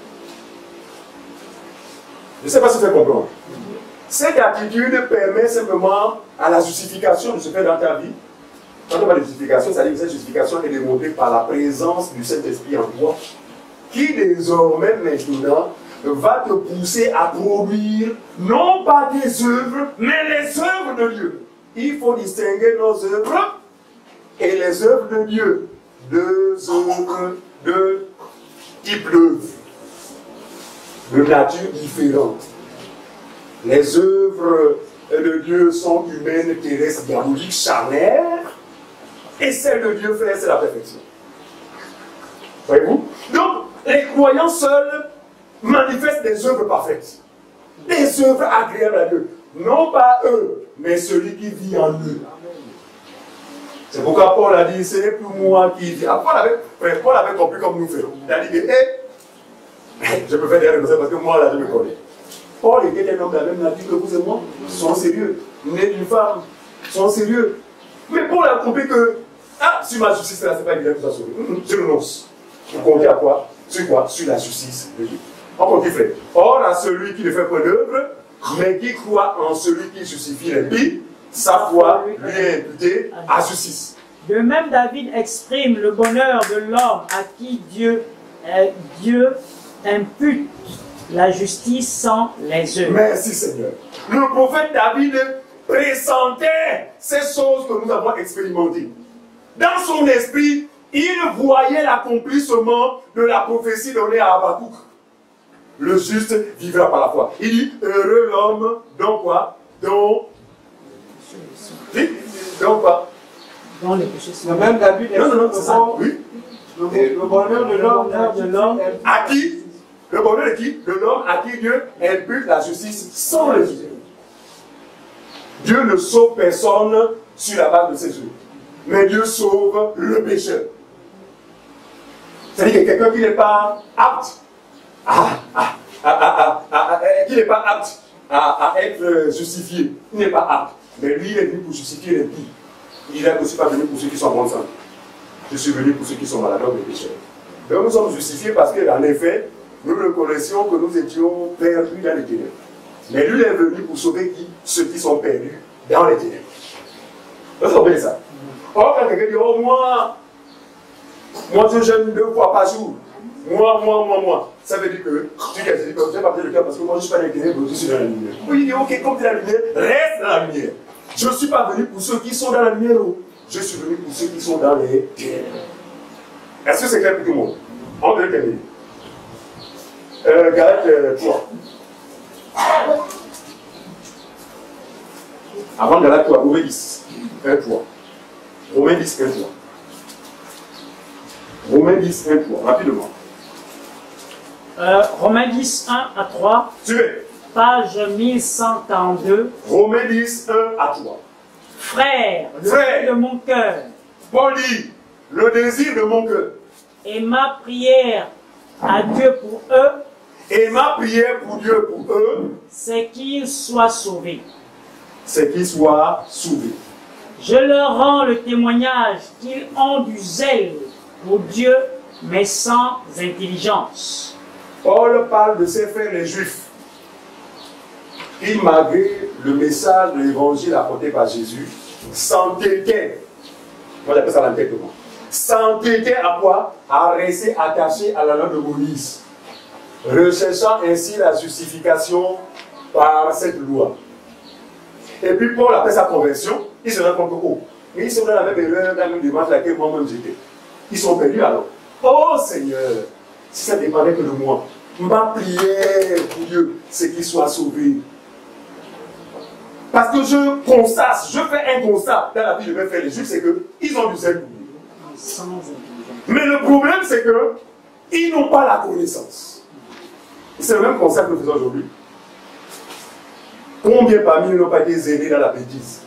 Je ne sais pas si tu fais comprendre. Cette attitude permet simplement à la justification de se faire dans ta vie. Quand on parle de justification, ça veut dire que cette justification est démontrée par la présence du Saint-Esprit en toi, qui désormais, maintenant, va te pousser à produire non pas des œuvres, mais les œuvres de Dieu. Il faut distinguer nos œuvres et les œuvres de Dieu. Deux œuvres de type d'œuvre, de nature différente. Les œuvres de Dieu sont humaines, terrestres, diaboliques, charnelles, et celles de Dieu, frère, c'est la perfection. Voyez-vous? Donc, les croyants seuls manifestent des œuvres parfaites, des œuvres agréables à Dieu. Non pas eux, mais celui qui vit en eux. C'est pourquoi Paul a dit, ce n'est plus moi qui vis. Paul avait compris comme nous faisons. Il a dit, je peux faire des rêves parce que moi, là, je me connais. Paul était un homme de la même nature que vous et moi. Ils sont sérieux. Né d'une femme. Ils sont sérieux. Mais Paul a compris que, sur ma justice, là, c'est pas évident que ça sauve. Je renonce. Vous comptez à quoi? Sur quoi? Sur la justice de Dieu. On continue, frère. Or, à celui qui ne fait point d'œuvre, mais qui croit en celui qui justifie l'impie, sa foi lui est imputée à justice. De même, David exprime le bonheur de l'homme à qui Dieu impute la justice sans les œuvres. Merci Seigneur. Le prophète David pressentait ces choses que nous avons expérimentées. Dans son esprit, il voyait l'accomplissement de la prophétie donnée à Habakkuk. Le juste vivra par la foi. Il dit, heureux l'homme, dont quoi? Dont quoi? Dans les péchés. Même David non, c'est ça. Oui. Le bonheur de l'homme à qui? Le bonheur de qui? De l'homme à qui Dieu impute la justice sans les œuvres. Dieu ne sauve personne sur la base de ses œuvres. Mais Dieu sauve le pécheur. C'est-à-dire que quelqu'un qui n'est pas apte à être justifié, il n'est pas apte. Mais lui, il est venu pour justifier les pires. Il n'est aussi pas venu pour ceux qui sont bons sang. Je suis venu pour ceux qui sont malades et pécheurs. Donc nous sommes justifiés parce qu'en effet, nous reconnaissions que nous étions perdus dans les ténèbres. Mais lui est venu pour sauver qui? Ceux qui sont perdus dans les ténèbres. Vous comprenez ça? Or, quand quelqu'un dit, oh moi je jeûne 2 fois par jour. Moi. Ça veut dire que tu n'as pas besoin de cœur parce que moi je suis pas dans les ténèbres, je suis dans la lumière. Oui, il dit, ok, comme tu es dans la lumière, reste dans la lumière. Je ne suis pas venu pour ceux qui sont dans la lumière. Je suis venu pour ceux qui sont dans les ténèbres. Est-ce que c'est clair pour tout le monde? On va terminer. Galates 3. Avant Galates 3, Romains 10, 1, 3. Romains 10, 1, 3. Romains 10, 1, 3. Rapidement. Romains 10, 1 à 3. Suivez. Page 1142. Romains 10, 1 à 3. Frère, le Frère. désir de mon cœur Paul dit, le désir de mon cœur et ma prière à Dieu pour eux, et ma prière pour Dieu pour eux, c'est qu'ils soient sauvés. c'est qu'ils soient sauvés. Je leur rends le témoignage qu'ils ont du zèle pour Dieu, mais sans intelligence. Paul parle de ses frères les Juifs qui, malgré le message de l'évangile apporté par Jésus, s'entêtaient, moi j'appelle ça l'entêtement, s'entêtaient à quoi? À rester attachés à la loi de Moïse, recherchant ainsi la justification par cette loi. Et puis Paul, après sa conversion, il se rend compte que, oh, mais ils sont dans la même erreur, dans la même démarche à laquelle moi-même j'étais. Ils sont perdus alors. Oh Seigneur, si ça dépendait que de moi, ma prière pour Dieu, c'est qu'ils soient sauvés. Parce que je constate, je fais un constat dans la vie de mes frères les Juifs, c'est qu'ils ont du zèle pour Dieu. Sans intelligence. Mais le problème, c'est qu'ils n'ont pas la connaissance. C'est le même constat que nous faisons aujourd'hui. Combien parmi nous n'ont pas été zélés dans la bêtise?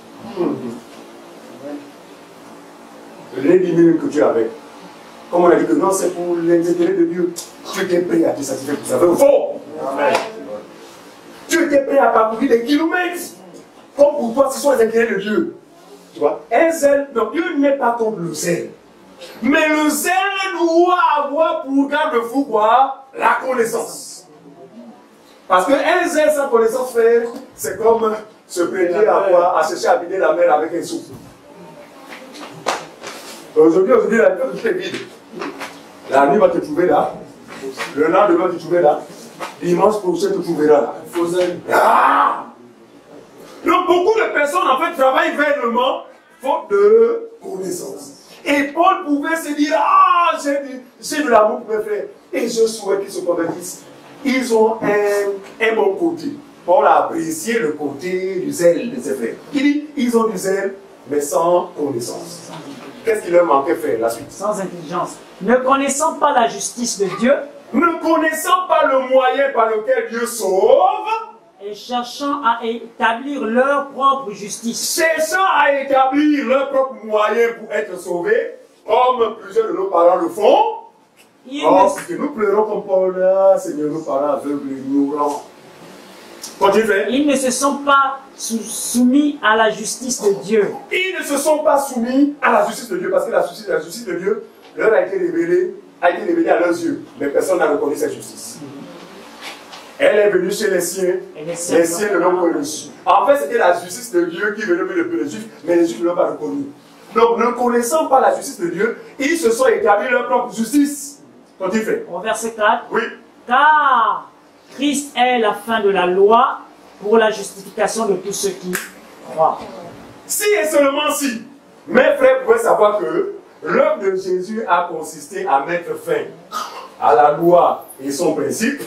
Les 10 minutes que tu as avec. Comme on a dit que non, c'est pour les intérêts de Dieu. Tu étais prêt à te satisfaire pour ça. C'est faux. Tu étais prêt à parcourir des kilomètres. Comme pour toi, ce sont les intérêts de Dieu. Tu vois? Un zèle, non, Dieu n'est pas contre le zèle. Mais le zèle doit avoir pour garde-fou quoi? La connaissance. Parce qu'un zèle sans connaissance, frère, c'est comme se prêter à quoi? À chercher à vider la mer avec un souffle. Aujourd'hui, la vie est vide. La nuit va te trouver là. Le lendemain va te trouver là. Dimanche prochain te trouvera là. Ah! Donc beaucoup de personnes en fait travaillent vainement faute de connaissance. Et Paul pouvait se dire, ah, j'ai de l'amour pour mes frères. Et je souhaite qu'ils se convertissent. Ils ont un bon côté. Paul a apprécié le côté du zèle de ses frères. Il dit, ils ont du zèle, mais sans connaissance. Qu'est-ce qu'il leur manquait faire la suite? Sans intelligence. Ne connaissant pas la justice de Dieu, ne connaissant pas le moyen par lequel Dieu sauve, et cherchant à établir leur propre justice. Cherchant à établir leur propre moyen pour être sauvés, comme plusieurs de nos parents le font. Parce que nous pleurons comme Paul, là, Seigneur, nos parents aveugles et ignorants. Ils ne se sont pas soumis à la justice de Dieu. Ils ne se sont pas soumis à la justice de Dieu, parce que la justice de Dieu leur a été révélée à leurs yeux. Mais personne n'a reconnu cette justice. Elle est venue chez les siens ne l'ont pas reçue. En fait, c'était la justice de Dieu qui venait depuis les Juifs, mais les Juifs ne l'ont pas reconnue. Donc, ne connaissant pas la justice de Dieu, ils se sont établis leur propre justice. Continue, frère. Au verset 4. Oui. Car Christ est la fin de la loi pour la justification de tous ceux qui croient. Si et seulement si, mes frères pouvaient savoir que l'œuvre de Jésus a consisté à mettre fin à la loi et son principe,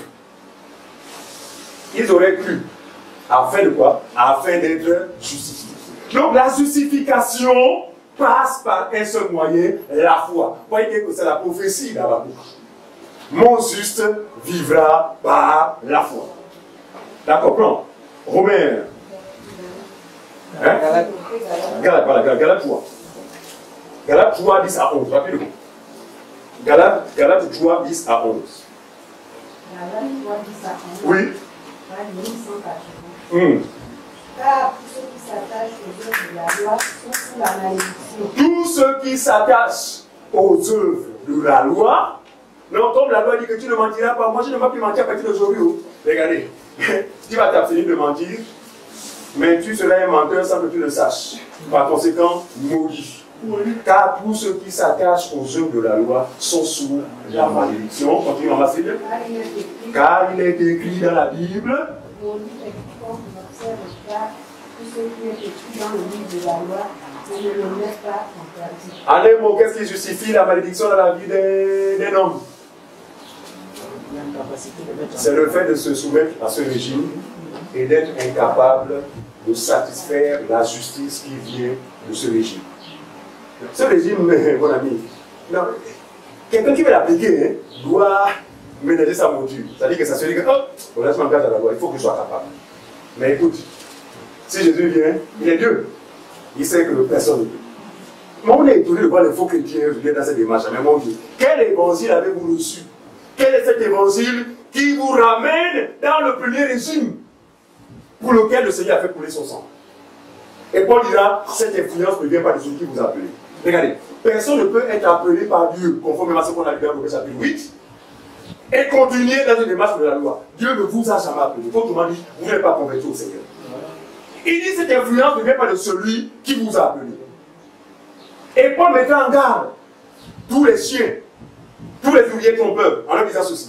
ils auraient cru. Afin de quoi? Afin d'être justifiés. Donc la justification passe par un seul moyen, la foi. Vous voyez que c'est la prophétie dans la bouche. Mon juste vivra par la foi. D'accord, prends. Romains. Hein? Galates 3. Galates 3, 10 à 11. Rapidement. Galates 3, 10 à 11. Galates 3, 10 à 11. Oui. Car tous ceux qui s'attachent aux œuvres de la loi sont sous la malédiction. Tous ceux qui s'attachent aux œuvres de la loi, non, comme la loi dit que tu ne mentiras pas, moi je ne vais plus mentir à partir d'aujourd'hui. Regardez, tu vas t'abstenir de mentir, mais tu seras un menteur sans que tu le saches. Par conséquent, maudit. Car tous ceux qui s'attachent aux œuvres de la loi sont sous la malédiction. Continue en Massile. Car il est écrit dans la Bible. tout ce qui est écrit dans le livre de la loi et ne le met pas en pratique. En un mot, qu'est-ce qui justifie la malédiction dans la vie d'un homme? C'est le fait de se soumettre à ce régime et d'être incapable de satisfaire la justice qui vient de ce régime. Ce régime, mon ami, quelqu'un qui veut l'appliquer, hein, doit ménager sa monture. C'est-à-dire que ça se dit que, oh, on laisse mon garde à la loi, il faut que je sois capable. Mais écoute, si Jésus vient, il est Dieu. Il sait que personne ne peut. Mais on est étonné de voir les faux chrétiens venir dans cette démarche. Mais mon Dieu, quel évangile avez-vous reçu? Quel est cet évangile qui vous ramène dans le premier régime pour lequel le Seigneur a fait couler son sang? Et Paul dira, cette influence ne vient pas de celui qui vous a appelé. Regardez, personne ne peut être appelé par Dieu, conformément à ce qu'on a lu dans le chapitre 8, et continuer dans une démarche de la loi. Dieu ne vous a jamais appelé. Autrement dit, vous n'êtes pas converti au Seigneur. Il dit, cette influence ne vient pas de celui qui vous a appelé. Et Paul mettait en garde tous les chiens, tous les ouvriers trompeurs, en leur disant ceci.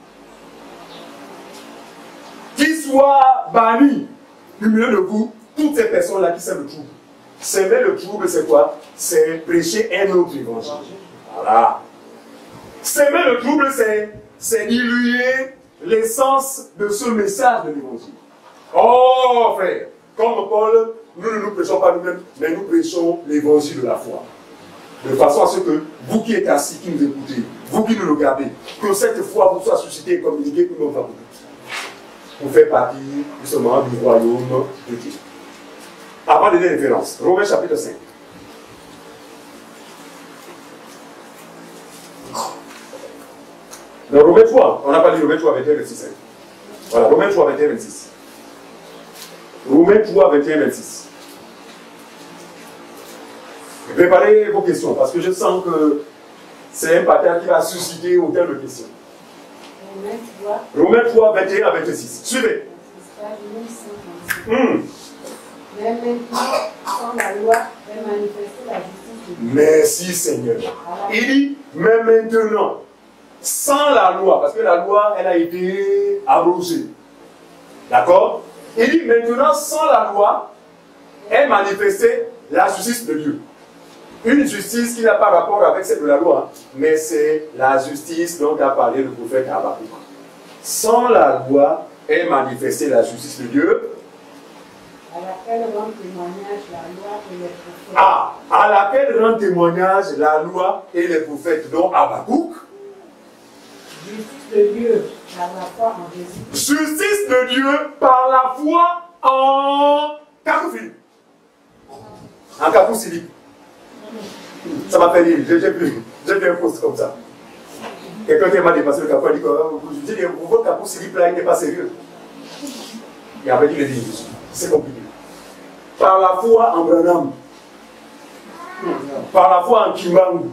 Qu'ils soient bannis du milieu de vous, toutes ces personnes-là qui sèment le trouble. S'aimer le trouble, c'est quoi? C'est prêcher un autre évangile. Voilà. S'aimer le trouble, c'est diluer l'essence de ce message de l'évangile. Oh, frère, comme Paul, nous ne nous prêchons pas nous-mêmes, mais nous prêchons l'évangile de la foi. De façon à ce que vous qui êtes assis, qui nous écoutez, vous qui nous regardez, que cette foi vous soit suscitée et communiquée pour nous faire pour faire partie justement du royaume de Dieu. Avant de donner référence, Romains chapitre 5. Dans Romains 3, on n'a pas dit Romains 3, 21, 26. Voilà, Romains 3, 21, 26. Romains 3, 21, 26. Préparez vos questions, parce que je sens que c'est un pattern qui va susciter autant de questions. Romains 3, 21 à 26. Suivez. Mais maintenant, sans la loi, est manifestée la justice de Dieu. Merci Seigneur. Il dit, mais maintenant, sans la loi, parce que la loi, elle a été abrogée. D'accord? Il dit, maintenant, sans la loi, est manifestée la justice de Dieu. Une justice qui n'a pas rapport avec celle de la loi, mais c'est la justice dont a parlé le prophète Habakkuk. Sans la loi est manifestée la justice de Dieu. À laquelle rend témoignage la loi et les prophètes. Ah, à laquelle rend témoignage la loi et les prophètes, dont Habakkuk. Justice de Dieu par la foi en Jésus. Justice de Dieu par la foi en Kakoufili. En Kakoufili. Ça m'a fait rire, j'ai fait un post comme ça. Quelqu'un qui m'a dépassé le capot a dit que votre Kakoufili là, il n'est pas sérieux. Et après il a dit, c'est compliqué. Par la foi en Branham. Par la foi en Kimbangu.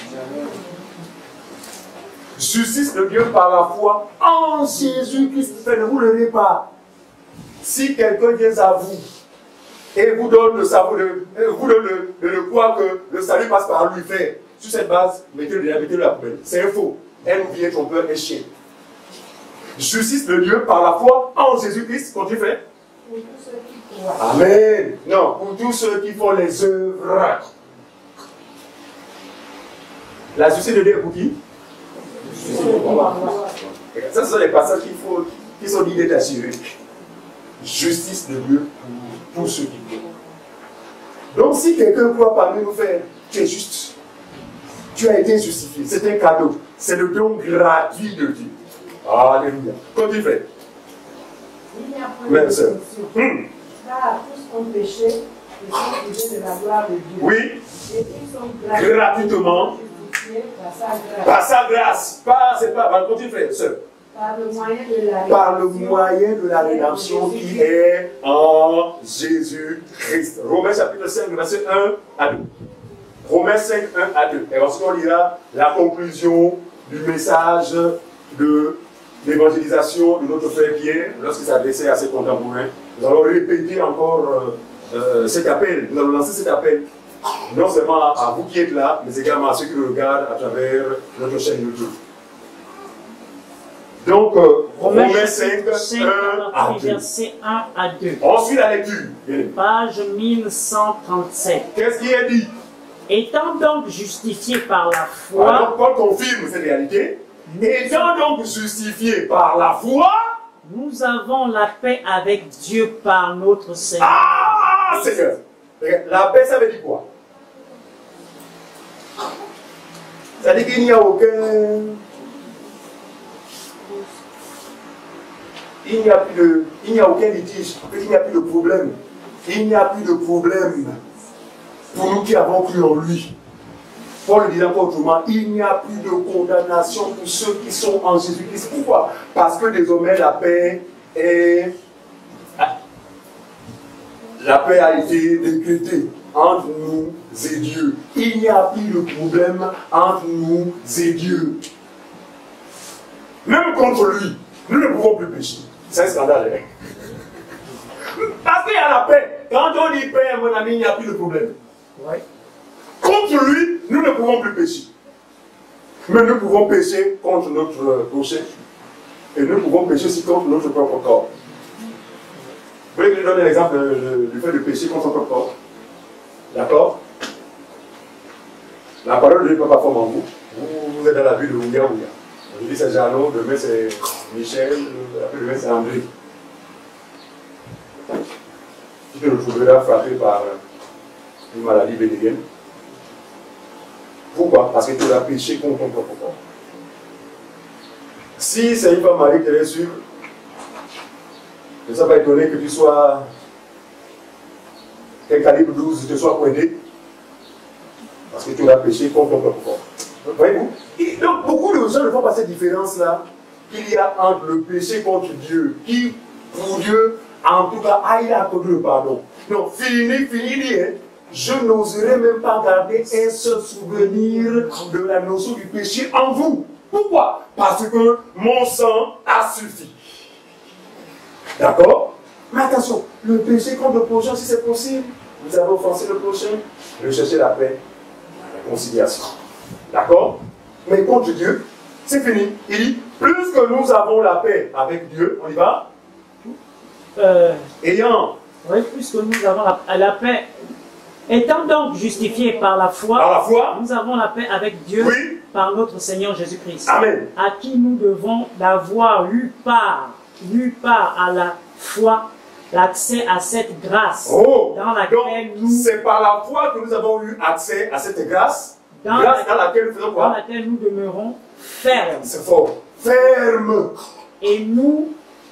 Justice de Dieu par la foi en Jésus-Christ. Ne vous leurrez pas. Si quelqu'un vient à vous et vous donne le savoir, vous donne le croire que le salut passe par lui, fait. Sur cette base, mettez-le à la poubelle. C'est un faux. Un ouvrier trompeur est chien. Justice de Dieu par la foi en Jésus-Christ, quand tu fais. Pour tous ceux qui croient. Amen. Non, pour tous ceux qui font les œuvres. La justice de Dieu est pour qui? Ça, ce sont les passages qui sont d'idées d'assurer. Justice de Dieu pour tous ceux qui croient. Donc, si quelqu'un croit parmi nous faire, tu es juste. Tu as été justifié. C'est un cadeau. C'est le don gratuit de Dieu. Alléluia. Continue, frère. Il n'y a point de distinction. Car tous ont péché et sont privés de la gloire de Dieu. Oui. Et ils sont gratuitement justifiés par sa grâce. Par sa grâce. C'est pas. Continue, frère. Seul. Par le moyen de la par le moyen de la rédemption qui est en Jésus-Christ. Romains chapitre 5, verset 1 à 2. Romains 5, 1 à 2. Et ensuite on lira la conclusion du message de l'évangélisation de notre frère Pierre lorsqu'il s'adressait à ses contemporains. Nous allons répéter encore cet appel. Nous allons lancer cet appel non seulement à vous qui êtes là, mais également à ceux qui nous regardent à travers notre chaîne YouTube. Donc, Romains 5, 1 à 2. Verset 1 à 2. On suit la lecture. Page 1137. Qu'est-ce qui est dit? Étant donc justifié par la Alors, foi, Paul confirme cette réalité. Étant donc justifié par la foi, nous avons la paix avec Dieu par notre Seigneur. ah, Seigneur. La paix, ça veut dire quoi? Ça veut dire qu'il n'y a aucun... Il n'y a aucun litige, il n'y a plus de problème. Il n'y a plus de problème pour nous qui avons cru en lui. Paul dit encore autrement, il n'y a plus de condamnation pour ceux qui sont en Jésus-Christ. Pourquoi? Parce que désormais la paix a été décrétée entre nous et Dieu. Il n'y a plus de problème entre nous et Dieu. Même contre lui, nous ne pouvons plus pécher. C'est un scandale. Parce qu'il y a la paix. Quand on dit paix, mon ami, il n'y a plus de problème. Ouais. Contre lui, nous ne pouvons plus pécher. Mais nous pouvons pécher contre notre péché. Et nous pouvons pécher aussi contre notre propre corps. Vous voulez que je donne l'exemple du fait de pécher contre son propre corps? D'accord? La parole de Dieu n'est pas forme en vous. Vous êtes dans la ville de Ouya Ouya. Aujourd'hui c'est Jeannot, demain c'est Michel, après demain c'est André. Tu te retrouveras frappé par une maladie bénéfique. Pourquoi? Parce que tu as péché contre ton propre corps. Si c'est une femme mariée qui est sûre, je ne serais pas étonné que tu sois quel calibre 12 te soit pointé. Parce que tu as péché contre ton propre corps. Voyez-vous? Donc beaucoup de gens ne font pas cette différence-là qu'il y a entre le péché contre Dieu, qui pour Dieu, en tout cas, il a accordé le pardon. Non, fini, dit, hein. Je n'oserais même pas garder un seul souvenir de la notion du péché en vous. Pourquoi? Parce que mon sang a suffi. D'accord? Mais attention, le péché contre le prochain, si c'est possible, vous avez offensé le prochain, recherchez la paix, la réconciliation. D'accord? Mais contre Dieu, c'est fini. Il dit, plus que nous avons la paix avec Dieu, on y va? Oui, puisque nous avons la paix. Étant donc justifiés par la foi, nous avons la paix avec Dieu, oui, par notre Seigneur Jésus-Christ. Amen. À qui nous devons d'avoir eu part à la foi, l'accès à cette grâce, dans laquelle c'est par la foi que nous avons eu accès à cette grâce, dans laquelle nous faisons quoi? Dans laquelle nous demeurons fermes. C'est fort. Fermes. Et nous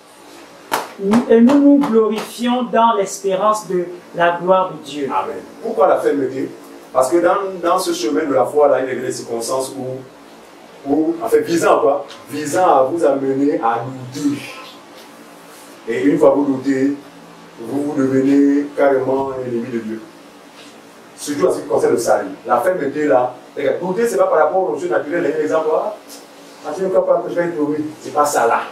nous glorifions dans l'espérance de la gloire de Dieu. Amen. Pourquoi la fermeté? Parce que dans ce chemin de la foi, là, il y a des circonstances où en fait, visant quoi? Visant à vous amener à douter. Et une fois vous doutez, vous devenez carrément ennemi de Dieu. Surtout en ce qui concerne le salut. La fermeté là, douter, ce n'est pas par rapport aux choses naturelles. Il y a un exemple, je ne crois pas que je vais être trouvé. Ce n'est pas ça là.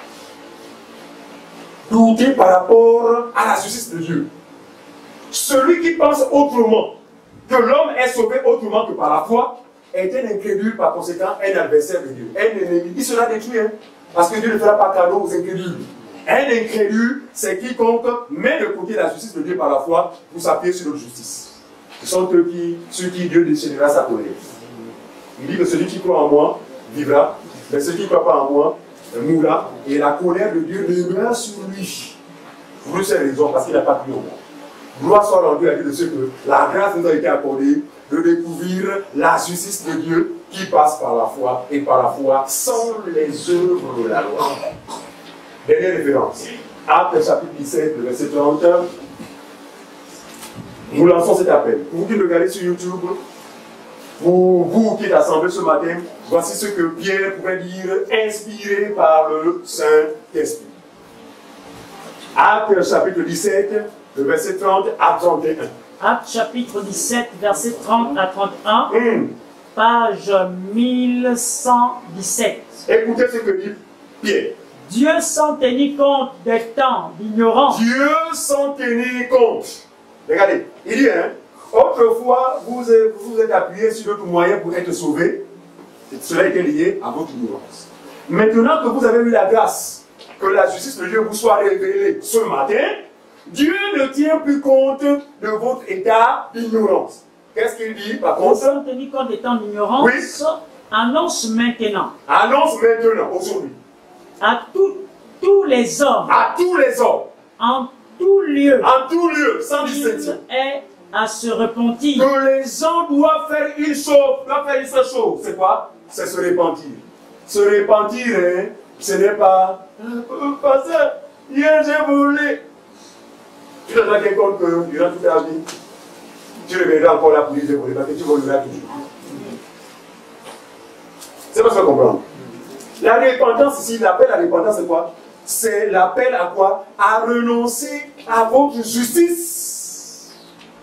Douter par rapport à la justice de Dieu. Celui qui pense autrement, que l'homme est sauvé autrement que par la foi, est un incrédule, par conséquent un adversaire de Dieu. Un ennemi, il sera détruit, hein, parce que Dieu ne fera pas cadeau aux incrédules. Un incrédule, c'est quiconque met de côté la justice de Dieu par la foi pour s'appuyer sur notre justice. Ce sont ceux qui Dieu déchaînera sa colère. Il dit que celui qui croit en moi vivra, mais celui qui ne croit pas en moi mourra, et la colère de Dieu demeurera sur lui. Pour ces raisons, parce qu'il n'a pas cru en moi. Gloire soit rendue à Dieu de ce que la grâce nous a été accordée de découvrir la justice de Dieu qui passe par la foi, et par la foi sans les œuvres de la loi. Dernière référence. Actes chapitre 17, le verset 30. Nous lançons cet appel. Pour vous qui le regardez sur YouTube, pour vous qui êtes assemblés ce matin, voici ce que Pierre pouvait dire, inspiré par le Saint-Esprit. Actes chapitre 17, le verset 30 à 31. Actes chapitre 17, verset 30 à 31, page 1117. Écoutez ce que dit Pierre. Dieu sans tenir compte des temps d'ignorance. Dieu sans tenir compte. Regardez, il dit, hein, autrefois, vous êtes appuyé sur d'autres moyens pour être sauvé. Cela était lié à votre ignorance. Maintenant que vous avez eu la grâce, que la justice de Dieu vous soit révélée ce matin, Dieu ne tient plus compte de votre état d'ignorance. Qu'est-ce qu'il dit par contre? Sans tenir compte des temps d'ignorance, Oui. annonce maintenant Annonce maintenant, aujourd'hui, à tous les hommes, à tous les hommes, en tout lieu, sans distinction, qu'il est à se repentir. que les gens doivent faire une chose, C'est quoi? C'est se repentir. Se repentir, hein, ce n'est pas pasteur, hier j'ai volé. Tu te rends compte que durant toute ta vie, tu reviendras encore là pour dire j'ai volé, parce que tu voleras toujours. C'est pas ce qu'on comprend. La repentance ici, l'appel à la repentance, c'est quoi? C'est l'appel à quoi? À renoncer à votre justice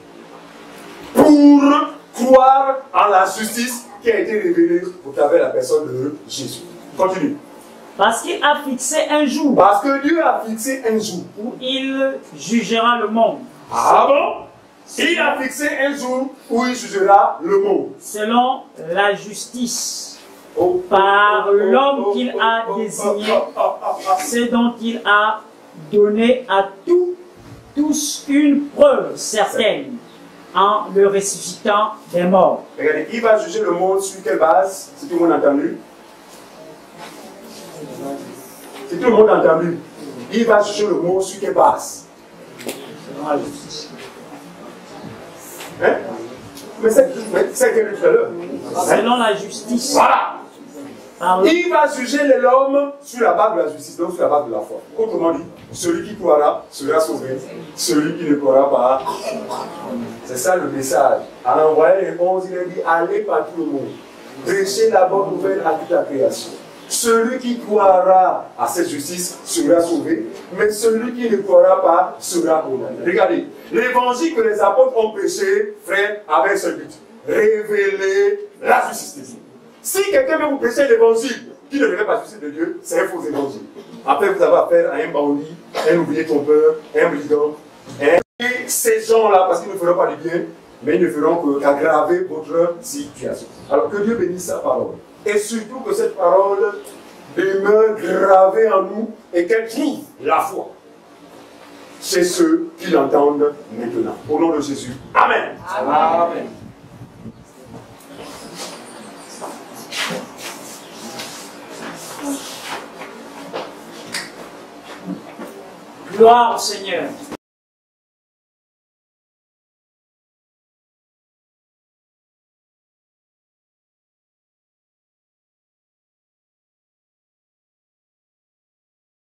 pour croire en la justice qui a été révélée au travers de la personne de Jésus. Continue. Parce qu'il a fixé un jour Parce que Dieu a fixé un jour où il jugera le monde. Ah bon? Il a fixé un jour où il jugera le monde. Selon la justice. Par l'homme qu'il a désigné, ce dont il a donné à tous une preuve certaine en le ressuscitant des morts. Regardez, il va juger le monde sur quelle base? Si tout le monde a entendu? Si tout le monde a entendu, il va juger le monde sur quelle base? Hein? Mais c'est quel tout à l'heure? Selon la justice. Voilà! Pardon. Il va juger l'homme sur la base de la justice, donc sur la base de la foi. Autrement dit, celui qui croira sera sauvé, celui qui ne croira pas. C'est ça le message. En envoyant les 11, il a dit allez par tout le monde, prêchez la bonne nouvelle à toute la création. Celui qui croira à cette justice sera sauvé, mais celui qui ne croira pas sera condamné. Regardez, l'évangile que les apôtres ont prêché, frère, avec ce but, révéler la justice de Dieu. Si quelqu'un veut vous prêcher l'évangile qui ne révèle pas la justice de Dieu, c'est un faux évangile. Après, vous avez affaire à un bandit, un ouvrier trompeur, un brigand. Et ces gens-là, parce qu'ils ne feront pas du bien, mais ils ne feront qu'aggraver votre situation. Alors que Dieu bénisse sa parole. Et surtout que cette parole demeure gravée en nous et qu'elle trouve la foi chez ceux qui l'entendent maintenant. Au nom de Jésus. Amen. Amen. Gloire au Seigneur.